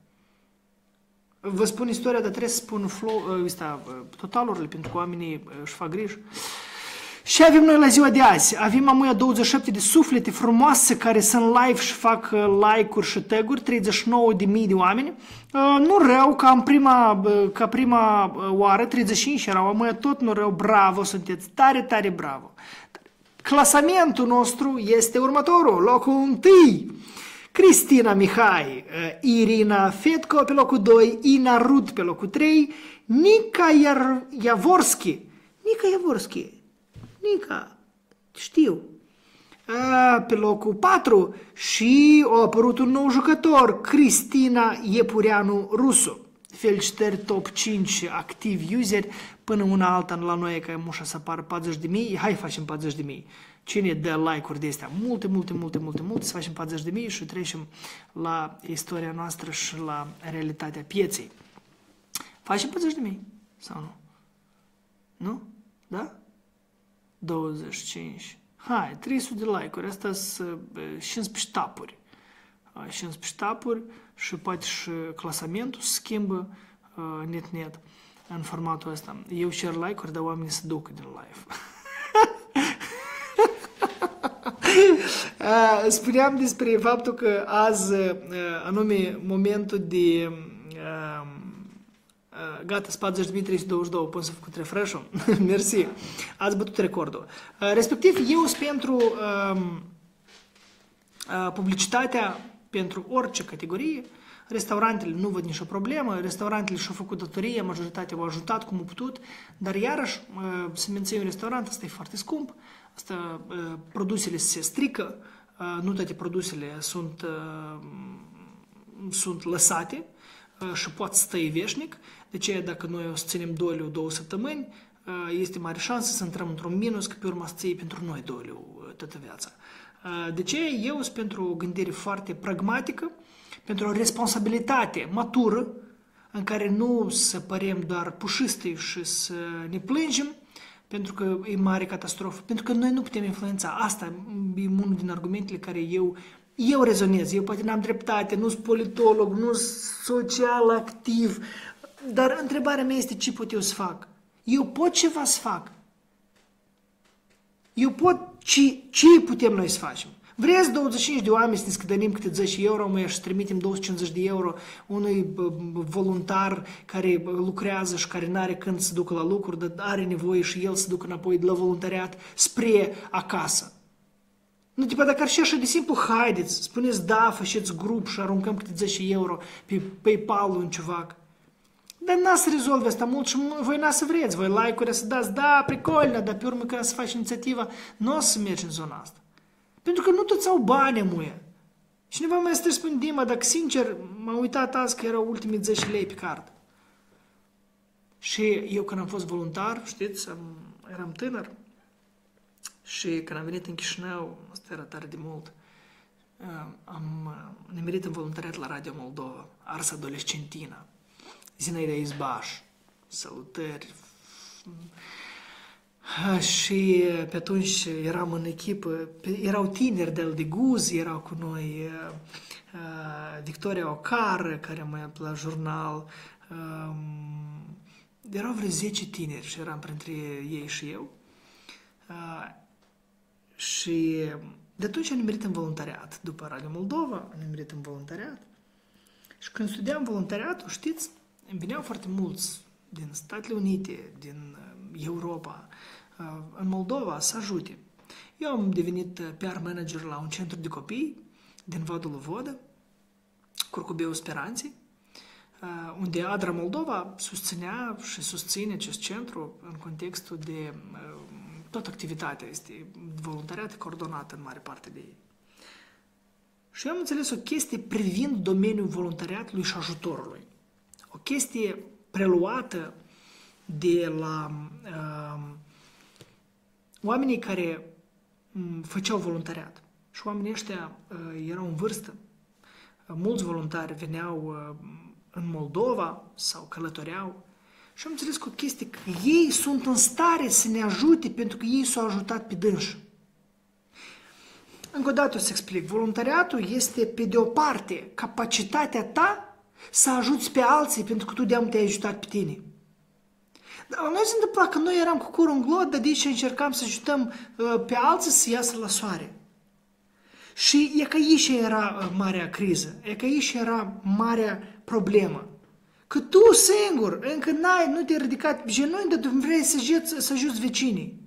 Speaker 1: Vă spun istoria, dar trebuie să spun flow, ăsta, totalurile, pentru că oamenii își fac griji. Și avem noi la ziua de azi, avem amuia douăzeci și șapte de suflete frumoase care sunt live și fac like-uri și tag-uri, treizeci și nouă de mii de oameni. Nu rău, ca, în prima, ca prima oară, treizeci și cinci erau, amuia tot nu rău, bravo, sunteți tare, tare bravo. Clasamentul nostru este următorul, locul întâi, Cristina Mihai, Irina Fetco pe locul doi, Ina Rud pe locul trei, Nica Iavorski, Nica Iavorski, Nica, știu, a, pe locul patru și a apărut un nou jucător, Cristina Iepureanu Rusu. Felicitări, top cinci activi useri, până una alta la noi, că mușa să apară patruzeci de mii, hai facem patruzeci de mii. Cine dă like-uri de astea? Multe, multe, multe, multe, multe, să facem patruzeci de mii și trecem la istoria noastră și la realitatea pieței. Facem patruzeci de mii sau nu? Nu? Da? douăzeci și cinci. Hai, trei sute de like-uri. Asta sunt cincisprezece tapuri. cincisprezece tapuri și poate și clasamentul se schimbă net-net în formatul ăsta. Eu cer like-uri, dar oamenii se ducă din live. Spuneam despre faptul că azi, anume momentul de Uh, gata, patruzeci de mii trei sute douăzeci și doi, până să făcut refresh-ul. Mersi. Ați bătut recordul. Uh, respectiv, eu sunt pentru uh, uh, publicitatea pentru orice categorie. Restaurantele nu văd nicio problemă, restaurantele și-au făcut datorie, majoritatea au ajutat cum au putut, dar iarăși uh, să menții un restaurant, asta e foarte scump, asta, uh, produsele se strică, uh, nu toate produsele sunt, uh, sunt lăsate, și poate stăi veșnic. De ce dacă noi o să ținem doliu două săptămâni, este mare șansă să intrăm într-un minus, că pe urmă să ții pentru noi doliu toată viața. De ce eu sunt pentru o gândire foarte pragmatică, pentru o responsabilitate matură, în care nu să părem doar pușiste și să ne plângem, pentru că e mare catastrofă, pentru că noi nu putem influența. Asta e unul din argumentele care eu Eu rezonez, eu poate n-am dreptate, nu sunt politolog, nu sunt social activ, dar întrebarea mea este ce pot eu să fac? Eu pot ceva să fac? Eu pot, ce, ce putem noi să facem? Vreți douăzeci și cinci de oameni să ne scădănim câte zece euro, mă, și să trimitem două sute cincizeci de euro unui voluntar care lucrează și care n-are când să ducă la lucruri, dar are nevoie și el să ducă înapoi la voluntariat spre acasă. Nu, tipa, dacă ar fi așa de simplu, haideți, spuneți da, faceți grup și aruncăm câte zece euro pe PayPal-ul în ciuvac. Dar n-a să rezolve asta mult și voi n-a să vreți, voi like-uri să dați, da, pricolnă, dar pe urmă când să faci inițiativa, nu o să mergi în zona asta. Pentru că nu toți au bani, muie. Cineva mai să spune, Dima, dacă sincer, m-am uitat azi că erau ultimii zece lei pe card. Și eu când am fost voluntar, știți, am, eram tânăr, și când am venit în Chișinău, asta era tare de mult, am nimerit în voluntariat la Radio Moldova, Ars Adolescentina, Zinaida Izbaș, salutări. Și pe atunci eram în echipă, erau tineri de de Guz, erau cu noi Victoria Ocar, care mai la jurnal, erau vreo zece tineri și eram printre ei și eu. Și de atunci am nimerit în voluntariat. După Radio Moldova am nimerit în voluntariat. Și când studiam voluntariatul, știți, îmi veneau foarte mulți din Statele Unite, din Europa, în Moldova să ajute. Eu am devenit P R manager la un centru de copii din Vadul Vodă, Curcubeu Speranței, unde Adra Moldova susținea și susține acest centru în contextul de toată activitatea este voluntariat coordonată în mare parte de ei. Și eu am înțeles o chestie privind domeniul voluntariatului și ajutorului. O chestie preluată de la uh, oamenii care um, făceau voluntariat. Și oamenii ăștia uh, erau în vârstă. Uh, mulți voluntari veneau uh, în Moldova sau călătoreau. Și am înțeles că o chestie, că ei sunt în stare să ne ajute pentru că ei s-au ajutat pe dânși. Încă o dată o să explic. Voluntariatul este, pe de o parte, capacitatea ta să ajuți pe alții pentru că tu de-am te-ai ajutat pe tine. Dar la noi se întâmpla că noi eram cu curul în glot, dar de aici încercam să ajutăm uh, pe alții să iasă la soare. Și e că aici era uh, marea criză, e că aici era marea problemă. Că tu singur, încă n-ai, nu te-ai ridicat pe genunchi, dar tu vrei să ajuți, să ajuți vecinii.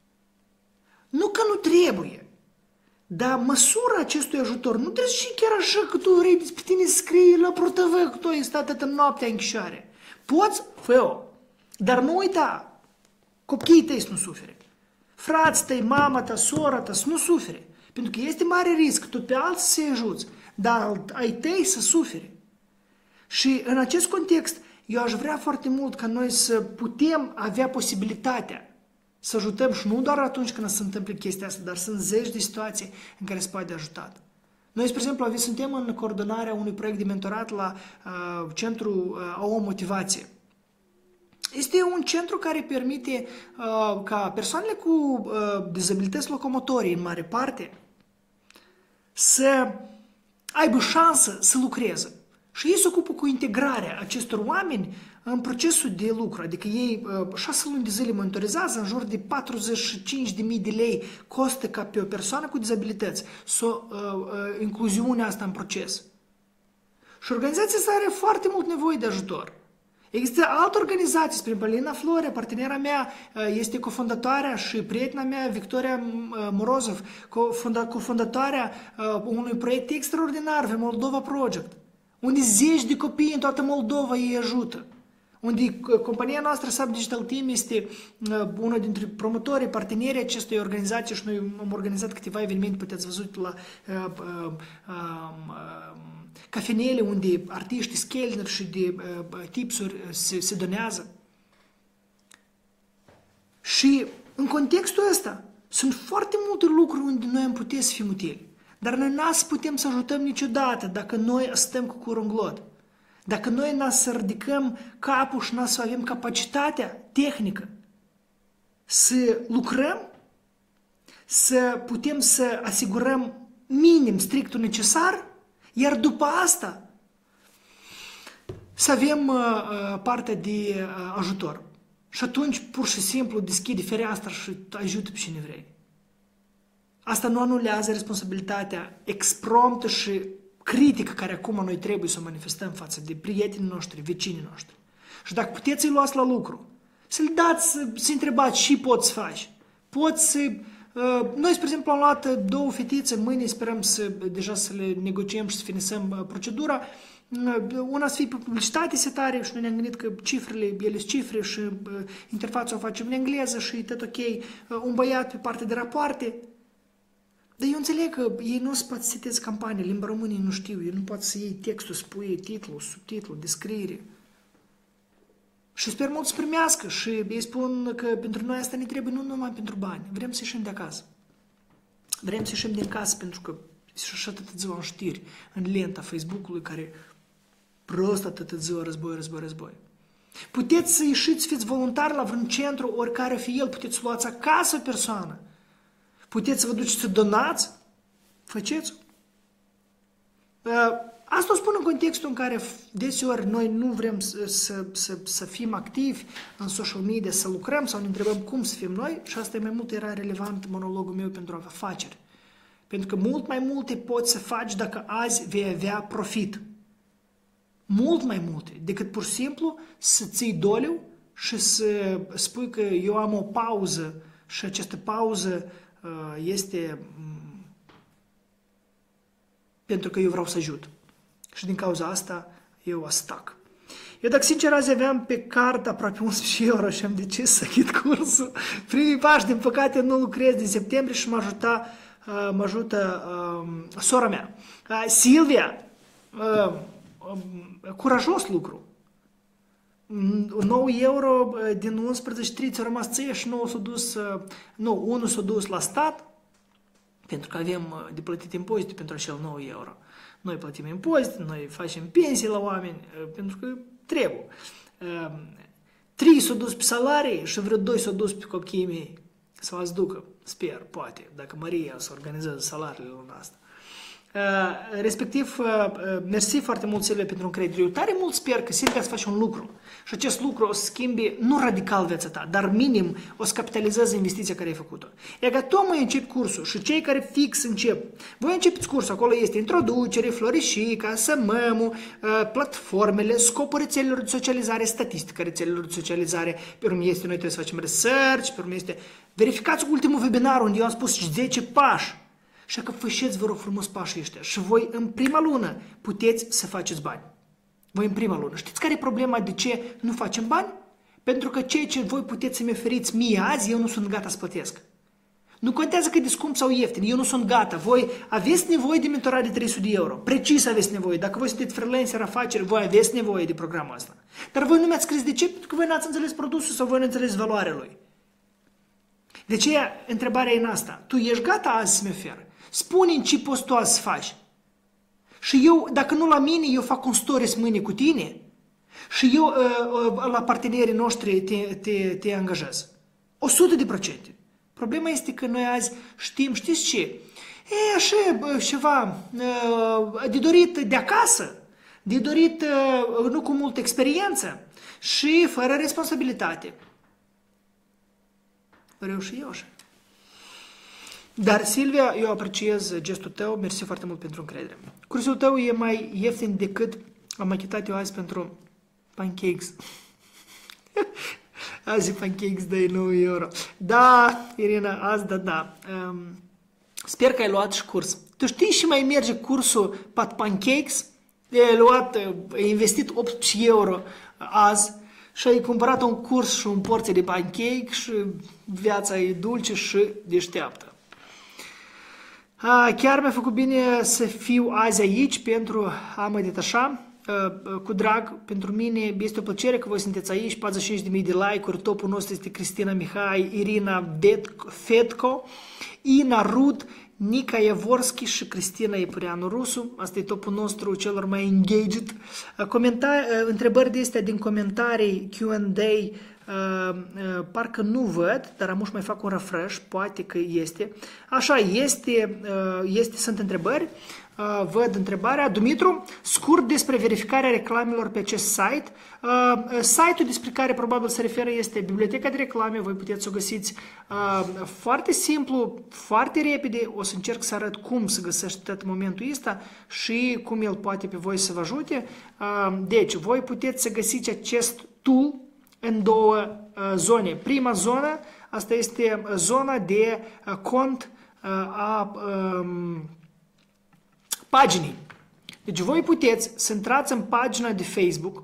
Speaker 1: Nu că nu trebuie, dar măsura acestui ajutor nu trebuie și chiar așa că tu vrei pe tine să scrii la ProTV că tu ai stat atât noaptea în închisoare. Poți? Fă-o. Dar nu uita, copiii tăi să nu sufere. Frații tăi, mama ta, sora ta să nu sufere. Pentru că este mare risc, tu pe alții să-i ajuți, dar ai tăi să sufere. Și în acest context, eu aș vrea foarte mult ca noi să putem avea posibilitatea să ajutăm și nu doar atunci când se întâmplă chestia asta, dar sunt zeci de situații în care se poate ajutat. Noi, spre exemplu, suntem în coordonarea unui proiect de mentorat la uh, Centrul uh, A O Motivație. Este un centru care permite uh, ca persoanele cu uh, dizabilități locomotorii, în mare parte, să aibă șansă să lucreze. Și ei se ocupă cu integrarea acestor oameni în procesul de lucru. Adică ei șase luni de zile monitorizează, în jur de patruzeci și cinci de mii de lei costă ca pe o persoană cu dizabilități să uh, uh, incluziunea asta în proces. Și organizația asta are foarte mult nevoie de ajutor. Există alte organizații, spre Balina Florea, partenera mea este cofondatoarea și prietena mea, Victoria Morozov, cofondatoarea unui proiect extraordinar, The Moldova Project, unde zeci de copii în toată Moldova îi ajută. Unde compania noastră Sub Digital Team este unul dintre promotorii, partenerii acestei organizații și noi am organizat câteva evenimente, puteți văzut la uh, uh, uh, cafenele unde artiști, schelner și de uh, tipsuri se, se donează. Și în contextul ăsta sunt foarte multe lucruri unde noi am putea să fim utili. Dar noi n-am să putem să ajutăm niciodată dacă noi stăm cu curul în glot. Dacă noi n-am să ridicăm capul și n-am să avem capacitatea tehnică să lucrăm, să putem să asigurăm minim strictul necesar, iar după asta să avem uh, partea de uh, ajutor. Și atunci pur și simplu deschide fereastra și ajută pe cine vrei. Asta nu anulează responsabilitatea expromptă și critică care acum noi trebuie să o manifestăm față de prietenii noștri, vecinii noștri. Și dacă puteți să-i luați la lucru, să-l dați, să-i întrebați și poți să faci. Poți să... Uh, noi, spre exemplu, am luat două fetițe, mâine sperăm să, deja să le negociem și să finisăm uh, procedura. Uh, una să fie pe publicitate setare și noi ne-am gândit că cifrele, ele sunt cifre și uh, interfața o facem în engleză și e tot ok. Uh, un băiat pe partea de rapoarte. Dar eu înțeleg că ei nu se pot să seteze campanii, limba română nu știu, ei nu pot să iei textul, să pui titlul, subtitlul, descriere. Și sper mult să primească și ei spun că pentru noi asta ne trebuie nu numai pentru bani, vrem să ieșim de acasă. Vrem să ieșim din casă pentru că și așa atât ziua în știri, în lenta Facebook-ului care prost atât ziua război, război, război. Puteți să ieșiți, fiți voluntari la vreun centru, oricare fi el, puteți să luați acasă o persoană. Puteți să vă duceți să donați? Faceți? Asta o spun în contextul în care deseori noi nu vrem să, să, să, să fim activi în social media, să lucrăm sau ne întrebăm cum să fim noi și asta mai mult era relevant monologul meu pentru afaceri. Pentru că mult mai multe poți să faci dacă azi vei avea profit. Mult mai multe decât pur și simplu să ții doliu și să spui că eu am o pauză și această pauză este pentru că eu vreau să ajut. Și din cauza asta eu stac. Eu dacă sincer azi aveam pe card aproape unsprezece euro și am decis să chit cursul. Primii pași, din păcate, nu lucrez din septembrie și mă ajuta, mă ajută uh, sora mea. Uh, Silvia, uh, uh, curajos lucru. nouă euro din unsprezece treizeci a rămas ție și nouă s-a dus, nu, unul s-a dus la stat, pentru că avem de plătit impozite pentru acel nouă euro. Noi plătim impozite, noi facem pensii la oameni, pentru că trebuie. trei s-a dus pe salarii și vreo doi s-a dus pe copiii mei să vă ducă, sper, poate, dacă Maria să organizează salariile luna asta. Uh, respectiv, uh, mersi foarte mult, Silvia, pentru încredere. Eu tare mult sper că Silvia să faci un lucru și acest lucru o să schimbi, nu radical viața ta, dar minim o să capitalizeze investiția care ai făcut-o. E că tu mai începi cursul și cei care fix încep, voi începeți cursul, acolo este introducere, florișica, sămămul, uh, platformele, scopul rețelelor de socializare, statistica rețelelor de socializare, pe urmă este, noi trebuie să facem research, pe urmă este, verificați ultimul webinar unde eu am spus zece pași. Așa că făceți, vă rog frumos, pașii ăștia și voi în prima lună puteți să faceți bani. Voi în prima lună. Știți care e problema de ce nu facem bani? Pentru că ceea ce voi puteți să-mi oferiți mie azi, eu nu sunt gata să plătesc. Nu contează cât de scump sau ieftin, eu nu sunt gata. Voi aveți nevoie de mentorare de trei sute de euro. Precis aveți nevoie. Dacă voi sunteți freelancer, afaceri, voi aveți nevoie de programul ăsta. Dar voi nu mi-ați scris de ce? Pentru că voi n-ați înțeles produsul sau voi nu înțeles valoarea lui. De aceea, întrebarea e în asta. Tu ești gata azi să-mi oferi? Spune-mi ce poți tu azi să faci. Și eu, dacă nu la mine, eu fac un stories mâine cu tine și eu la partenerii noștri te, te, te angajez. o sută de procente. Problema este că noi azi știm, știți ce? E așa ceva de dorit de acasă, de dorit nu cu multă experiență și fără responsabilitate. Vreau și eu așa. Dar, Silvia, eu apreciez gestul tău, mersi foarte mult pentru încredere. Cursul tău e mai ieftin decât am achitat eu azi pentru pancakes. Azi pancakes dai nouă euro. Da, Irina, azi da, da. Um, sper că ai luat și curs. Tu știi și mai merge cursul pat pancakes? Ai luat, ai investit optsprezece euro azi și ai cumpărat un curs și un porție de pancake și viața e dulce și deșteaptă. A, chiar mi-a făcut bine să fiu azi aici pentru a mă detașa. Cu drag, pentru mine este o plăcere că voi sunteți aici, patruzeci și cinci de mii de like-uri, topul nostru este Cristina Mihai, Irina Fetco, Ina Rud, Nica Iavorski și Cristina Ipureanu Rusu. Asta e topul nostru celor mai engaged. Comenta- întrebări de astea din comentarii Q and A uh, uh, parcă nu văd, dar amuși mai fac un refresh, poate că este. Așa, este, uh, este sunt întrebări. Uh, văd întrebarea. Dumitru, scurt despre verificarea reclamelor pe acest site. Uh, site-ul despre care probabil se referă este Biblioteca de Reclame, voi puteți să o găsiți uh, foarte simplu, foarte repede. O să încerc să arăt cum să găsești tot momentul ăsta și cum el poate pe voi să vă ajute. Uh, deci, voi puteți să găsiți acest tool în două uh, zone. Prima zonă, asta este zona de uh, cont uh, a um, paginii. Deci voi puteți să intrați în pagina de Facebook,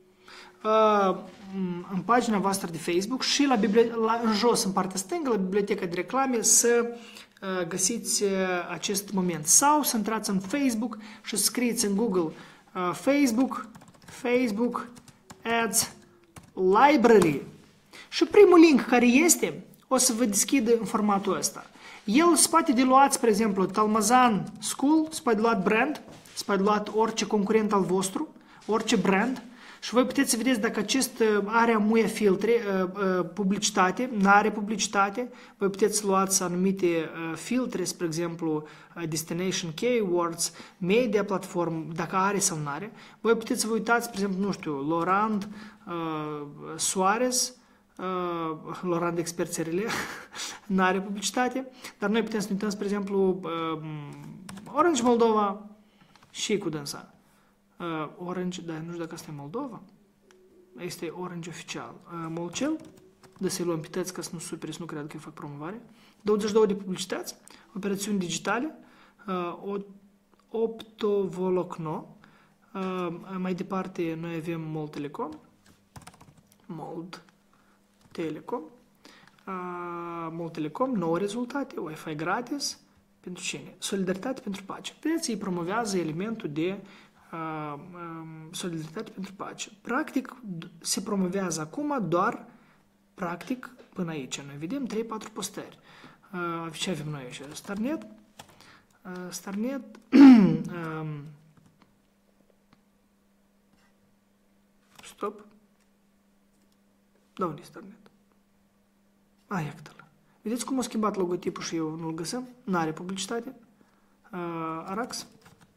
Speaker 1: uh, în pagina voastră de Facebook și la, la în jos, în partea stângă, la biblioteca de reclame, să uh, găsiți uh, acest moment. Sau să intrați în Facebook și să scrieți în Google uh, Facebook, Facebook Ads Library. Și primul link care este, o să vă deschidă în formatul ăsta. El se poate de luat, spre exemplu, Talmazan School, se poate de luat brand, se poate de luat orice concurent al vostru, orice brand și voi puteți să vedeți dacă acest are amuie filtre, publicitate, nu are publicitate, voi puteți să luați anumite filtre, spre exemplu, Destination Keywords, Media Platform, dacă are sau nu are. Voi puteți să vă uitați, spre exemplu, nu știu, Laurent uh, Suarez, Uh, Laurent de experțările, nu are publicitate, dar noi putem să ne uităm, spre exemplu, uh, Orange Moldova și cu dânsa. Uh, Orange, dar nu știu dacă asta e Moldova, este Orange oficial. Uh, Molcel, de să-i luăm pități ca să nu supere, să nu cred că îi fac promovare. douăzeci și două de publicități, operațiuni digitale, uh, optovolocno, uh, mai departe noi avem Mold Telecom, Mold Telecom, uh, Mold Telecom, nouă rezultate, Wi-Fi gratis, pentru cine? Solidaritate pentru pace. Vedeți, ei promovează elementul de uh, um, solidaritate pentru pace. Practic, se promovează acum doar, practic, până aici. Noi vedem trei patru postări. Uh, ce avem noi aici? Starnet, uh, Starnet, um, stop, da, unde e Starnet? A, iată-l. Vedeți cum a schimbat logotipul și eu nu-l găsim? N-are publicitate. Uh, Arax.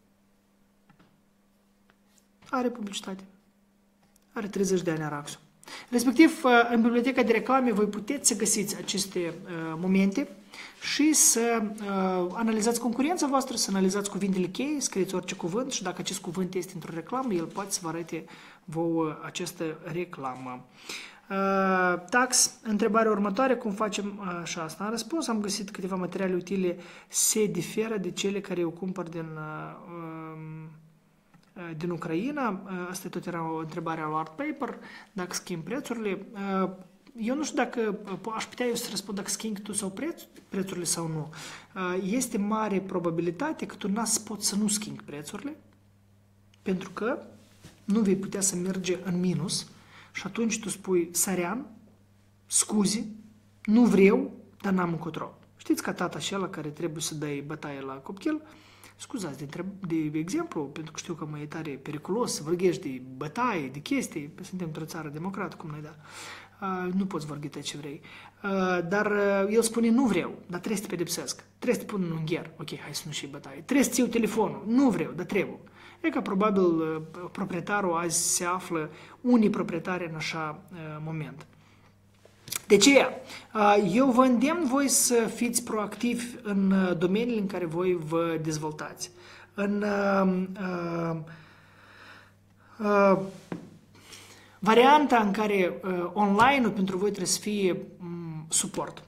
Speaker 1: Are publicitate. Are treizeci de ani Araxul. Respectiv, uh, în biblioteca de reclame voi puteți să găsiți aceste uh, momente și să uh, analizați concurența voastră, să analizați cuvintele cheie, scrieți orice cuvânt și dacă acest cuvânt este într-o reclamă, el poate să vă arate vouă această reclamă. Uh, tax, întrebarea următoare, cum facem uh, și asta? Am răspuns, am găsit câteva materiale utile, se diferă de cele care eu cumpăr din, uh, uh, din Ucraina. Uh, asta tot era o întrebare la Art Paper, dacă schimb prețurile. Uh, eu nu știu dacă uh, aș putea eu să răspund dacă schimbi tu sau preț, prețurile sau nu. Uh, este mare probabilitate că tu n-ați pot să nu schimbi prețurile, pentru că nu vei putea să merge în minus. Și atunci tu spui, sărean, scuzi, nu vreau, dar n-am încotro. Știți ca tata și ăla care trebuie să dai bătaie la copil? Scuzați de, de exemplu, pentru că știu că mai e tare periculos să vorbești de bătaie, de chestii, suntem într-o țară democrată, cum noi da. Uh, nu poți vorbi ce vrei. Uh, dar uh, el spune, nu vreau, dar trebuie să te pedepsesc. Trebuie să te pun în ungher. Ok, hai să nu și bătaie. Trebuie să-ți iau telefonul. Nu vreau, dar trebuie. E că probabil proprietarul azi se află unii proprietari în așa uh, moment. De aceea, uh, eu vă îndemn voi să fiți proactivi în uh, domeniile în care voi vă dezvoltați. În uh, uh, uh, Varianta în care uh, online-ul pentru voi trebuie să fie um, suport,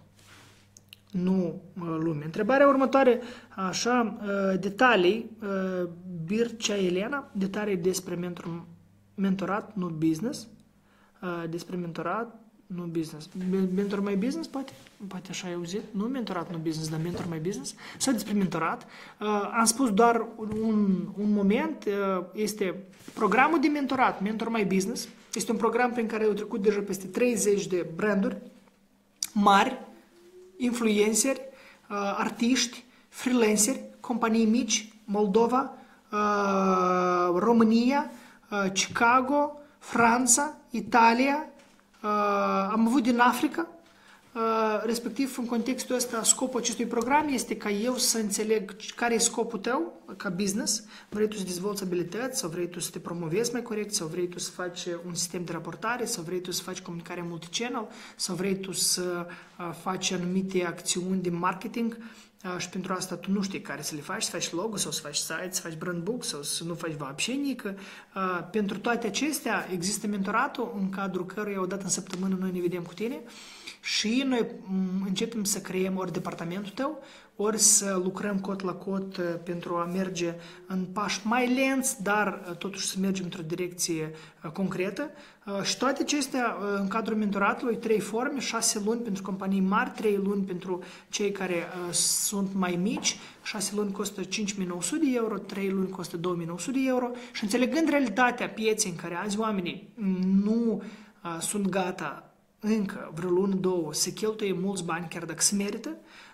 Speaker 1: nu uh, lume. Întrebarea următoare, așa, uh, detalii, uh, Bircea Elena, detalii despre mentor, mentorat, nu business, uh, despre mentorat, nu business. Mentor My Business, poate? Poate așa ai auzit? Nu mentorat, nu business, dar Mentor My Business. Sau despre mentorat. Uh, am spus doar un, un moment. Uh, este programul de mentorat, Mentor My Business. Este un program prin care au trecut deja peste treizeci de branduri mari, influenceri, uh, artiști, freelanceri, companii mici, Moldova, uh, România, uh, Chicago, Franța, Italia. Uh, am avut din Africa, uh, respectiv în contextul ăsta scopul acestui program este ca eu să înțeleg care e scopul tău ca business, vrei tu să dezvolți abilități sau vrei tu să te promovezi mai corect sau vrei tu să faci un sistem de raportare sau vrei tu să faci comunicare multichannel sau vrei tu să uh, faci anumite acțiuni de marketing. Uh, și pentru asta tu nu știi care să le faci, să faci logo sau să faci site, să faci brand book sau să nu faci vapșenică. Uh, pentru toate acestea există mentoratul în cadrul căruia o dată în săptămână noi ne vedem cu tine și noi um, începem să creăm ori departamentul tău, ori să lucrăm cot la cot uh, pentru a merge în pași mai lenți, dar uh, totuși să mergem într-o direcție uh, concretă. Uh, și toate acestea uh, în cadrul mentoratului, trei forme, șase luni pentru companii mari, trei luni pentru cei care uh, sunt mai mici, șase luni costă cinci mii nouă sute de euro, trei luni costă două mii nouă sute de euro și înțelegând realitatea pieței în care azi oamenii nu uh, sunt gata încă vreo lună, două, să cheltuie mulți bani chiar dacă se merită,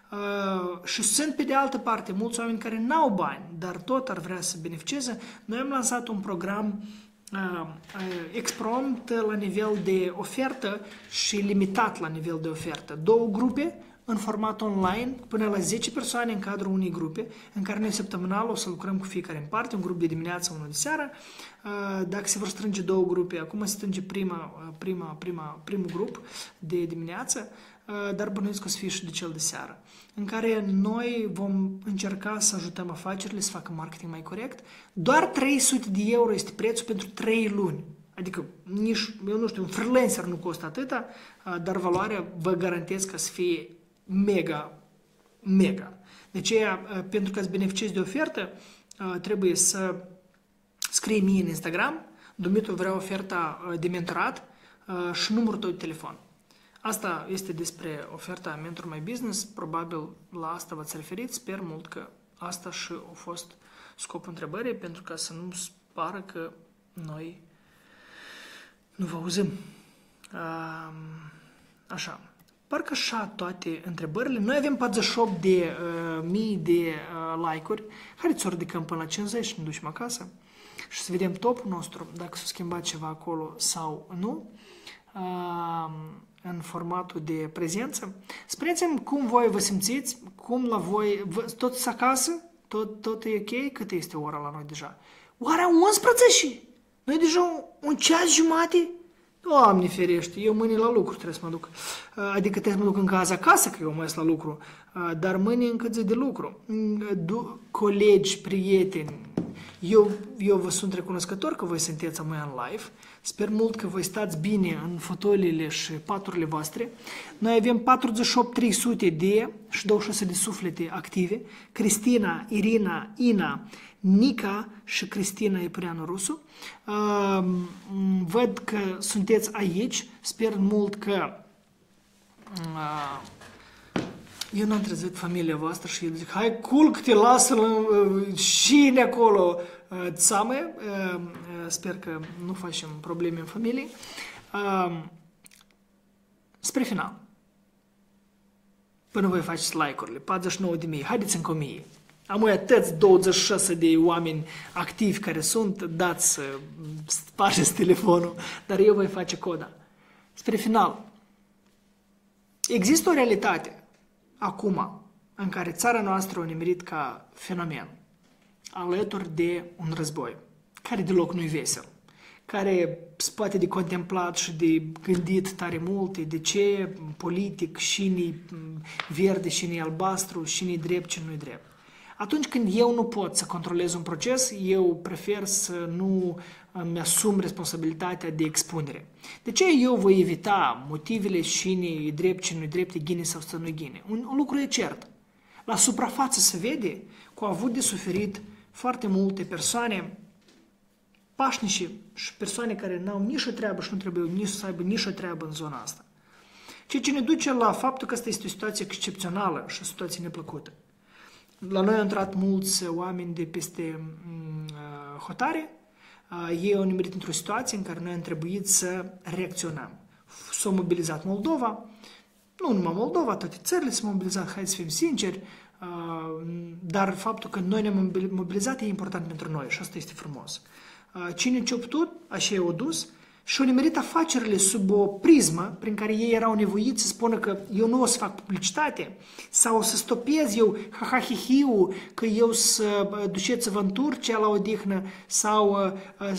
Speaker 1: Uh, și sunt pe de altă parte mulți oameni care n-au bani, dar tot ar vrea să beneficieze. Noi am lansat un program uh, uh, exprompt la nivel de ofertă și limitat la nivel de ofertă. Două grupe în format online, până la zece persoane în cadrul unei grupe, în care noi săptămânal o să lucrăm cu fiecare în parte, un grup de dimineață, unul de seară. Dacă se vor strânge două grupe, acum se strânge prima, prima, prima, primul grup de dimineață, dar bănuiesc că o să fie și de cel de seară, în care noi vom încerca să ajutăm afacerile să facă marketing mai corect. Doar trei sute de euro este prețul pentru trei luni. Adică, nici, eu nu știu, un freelancer nu costă atâta, dar valoarea vă garantez că să fie mega, mega. De aceea, pentru ca să beneficiezi de ofertă, trebuie să scrii mie în Instagram, Dumitru, vreau oferta de mentorat și numărul tău de telefon. Asta este despre oferta Mentor My Business, probabil la asta v-ați referit, sper mult că asta și a fost scopul întrebării, pentru ca să nu pară că noi nu vă auzim. Așa. Parcă așa toate întrebările. Noi avem patruzeci și opt de uh, mii de uh, like-uri. Haideți să o ridicăm până la cincizeci și ne ducem acasă și să vedem topul nostru, dacă s-a schimbat ceva acolo sau nu, uh, în formatul de prezență. Spuneți-mi cum voi vă simțiți, cum la voi, vă, tot acasă, tot, tot e ok, cât este ora la noi deja? Oara unsprezece? Noi deja un ceas jumate? Doamne ferește, eu mâine la lucru trebuie să mă duc. Adică trebuie să mă duc încă azi acasă, că eu mai sunt la lucru. Dar mâine încă zi de lucru. Colegi, prieteni, eu, eu vă sunt recunoscător că voi sunteți amâia în live. Sper mult că voi stați bine în fotoliile și paturile voastre. Noi avem patruzeci și opt trei sute de și douăzeci și șase de suflete active. Cristina, Irina, Ina, Nica și Cristina Epureanu Rusu. Uh, văd că sunteți aici. Sper mult că uh, eu n-am trezit familia voastră și eu zic, hai, culc, te lasă uh, și acolo. Uh, țame. Uh, sper că nu facem probleme în familie. Uh, spre final. Până voi faceți like-urile. patruzeci și nouă de mii. Haideți încă o mie. Am atâți douăzeci și șase de oameni activi care sunt, dați să spargeți telefonul, dar eu voi face coda. Spre final, există o realitate acum în care țara noastră a nimerit ca fenomen, alături de un război, care deloc nu-i vesel, care se poate de contemplat și de gândit tare multe, de ce politic, și-ni verde, și-ni albastru, și-ni drept, și nu-i drept. Atunci când eu nu pot să controlez un proces, eu prefer să nu îmi asum responsabilitatea de expunere. De ce eu voi evita motivele cine e drept, cine nu e drept, e ghine sau să nu e ghine? Un, un lucru e cert. La suprafață se vede că au avut de suferit foarte multe persoane pașnice și persoane care n-au nici o treabă și nu trebuie nici să aibă nici o treabă în zona asta. Ceea ce ne duce la faptul că asta este o situație excepțională și o situație neplăcută. La noi au intrat mulți oameni de peste uh, hotare. Uh, ei au nimerit într-o situație în care noi am trebuit să reacționăm. S-a mobilizat Moldova, nu numai Moldova, toate țările s-au mobilizat, hai să fim sinceri, uh, dar faptul că noi ne-am mobilizat e important pentru noi și asta este frumos. Uh, cine ce-a putut, așa i-au dus, și au nimerit afacerile sub o prismă prin care ei erau nevoiți să spună că eu nu o să fac publicitate sau o să stopez eu ha-ha-hi-hi-ul că eu să duceți-vă în Turcia la odihnă sau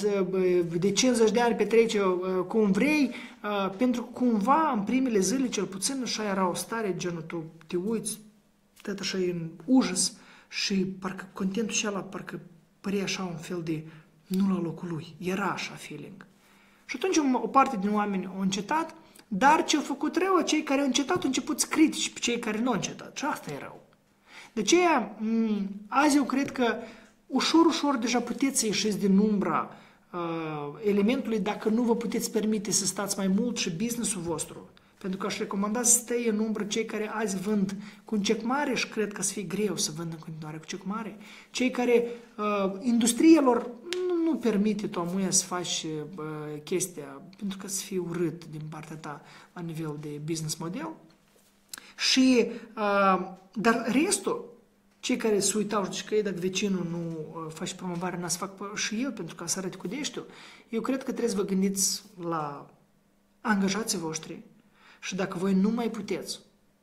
Speaker 1: de cincizeci de ani petrece cum vrei, pentru că cumva în primele zile cel puțin așa era o stare genul tu te uiți tot așa în ujăs și parcă contentul și ăla parcă părea așa un fel de nu la locul lui, era așa feeling. Și atunci o parte din oameni au încetat, dar ce au făcut rău, cei care au încetat au început să critici pe cei care nu au încetat. Și asta e rău. De aceea, azi eu cred că ușor, ușor deja puteți să ieșiți din umbra uh, elementului dacă nu vă puteți permite să stați mai mult și business-ul vostru. Pentru că aș recomanda să stea în umbră cei care azi vând cu un cec mare și cred că să fie greu să vândă în continuare cu cec mare. Cei care, uh, industriilor, nu, nu permite tu amuia să faci uh, chestia, pentru că să fie urât din partea ta la nivel de business model. Și, uh, dar restul, cei care se uitau și zic că ei, dacă vecinul nu uh, face promovare, n-a să fac și eu, pentru că să arăt cu deștiu, eu cred că trebuie să vă gândiți la angajații voștri. Și dacă voi nu mai puteți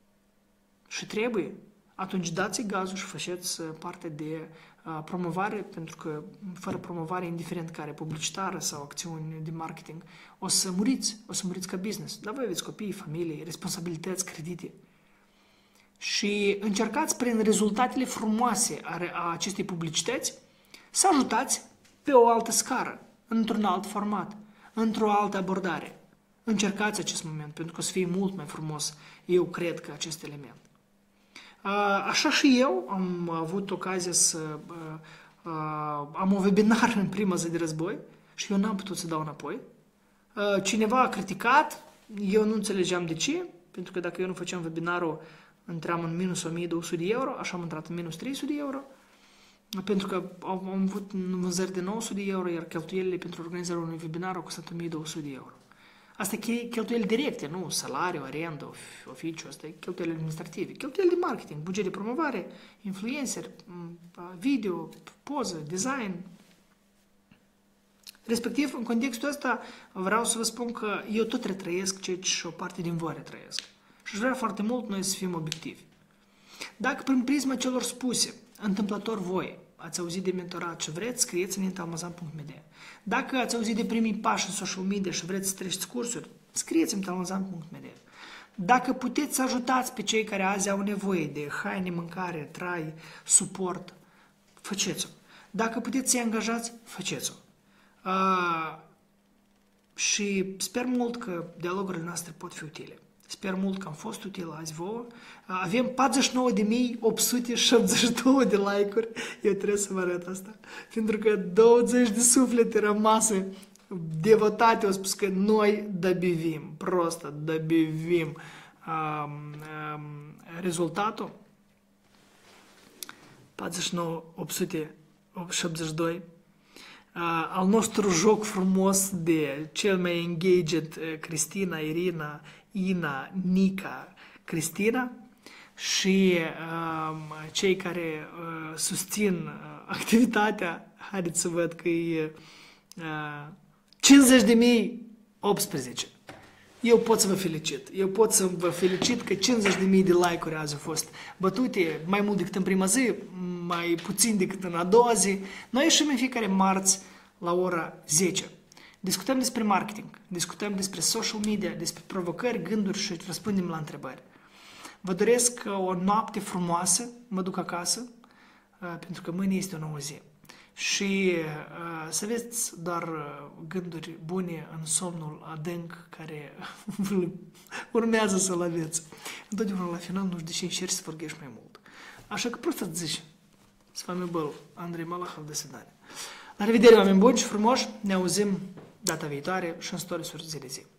Speaker 1: și trebuie, atunci dați gazul și faceți parte de uh, promovare, pentru că fără promovare, indiferent care, publicitară sau acțiuni de marketing, o să muriți, o să muriți ca business. Dar voi aveți copii, familie, responsabilități, credite. Și încercați prin rezultatele frumoase a acestei publicități să ajutați pe o altă scară, într-un alt format, într-o altă abordare. Încercați acest moment, pentru că o să fie mult mai frumos, eu cred că acest element. Așa și eu am avut ocazia să am un webinar în prima zi de război și eu n-am putut să dau înapoi. Cineva a criticat, eu nu înțelegeam de ce, pentru că dacă eu nu făceam webinarul, intram în minus o mie două sute de euro, așa am intrat în minus trei sute de euro, pentru că am avut vânzări de nouă sute de euro, iar cheltuielile pentru organizarea unui webinar au costat o mie două sute de euro. Asta e cheltuieli directe, nu salariu, arendă, oficiu, asta e cheltuieli administrative. Cheltuieli de marketing, buget de promovare, influencer, video, poză, design. Respectiv, în contextul ăsta, vreau să vă spun că eu tot retrăiesc ceea ce o parte din voi retrăiesc. Și aș vrea foarte mult noi să fim obiectivi. Dacă prin prisma celor spuse, întâmplător voi, ați auzit de mentorat și vreți, scrieți în intalmazan punct m d. Dacă ați auzit de primii pași în social media și vreți să treceți cursuri, scrieți în intalmazan punct m d. Dacă puteți să ajutați pe cei care azi au nevoie de haine, mâncare, trai, suport, faceți-o. Dacă puteți să-i angajați, faceți-o. Uh, și sper mult că dialogurile noastre pot fi utile. Sper mult că am fost util azi vouă. Avem patruzeci și nouă de mii opt sute șaptezeci și doi de like-uri. Eu trebuie să vă arăt asta. Pentru că douăzeci de suflete rămase devotate au spus că noi dobivim, prost dobivim um, um, rezultatul. patruzeci și nouă mii opt sute șaptezeci și doi. Uh, al nostru joc frumos de cel mai engaged uh, Cristina, Irina, Ina, Nica, Cristina și uh, cei care uh, susțin uh, activitatea, haideți să văd că e uh, cincizeci de mii optsprezece. Eu pot să vă felicit. Eu pot să vă felicit că cincizeci de mii de like-uri azi au fost bătute, mai mult decât în prima zi, mai puțin decât în a doua zi. Noi ieșim în fiecare marți la ora zece. Discutăm despre marketing, discutăm despre social media, despre provocări, gânduri și răspundem la întrebări. Vă doresc o noapte frumoasă, mă duc acasă, pentru că mâine este o nouă zi. Și uh, să aveți doar uh, gânduri bune în somnul adânc care urmează să-l aveți. Întotdeauna la final nu știu de ce încerci să vorbești mai mult. Așa că просто zici. С вами был Andrei Malahov. До свидания. La revedere, oameni buni și frumoși. Ne auzim data viitoare și în storiesuri zi de zi.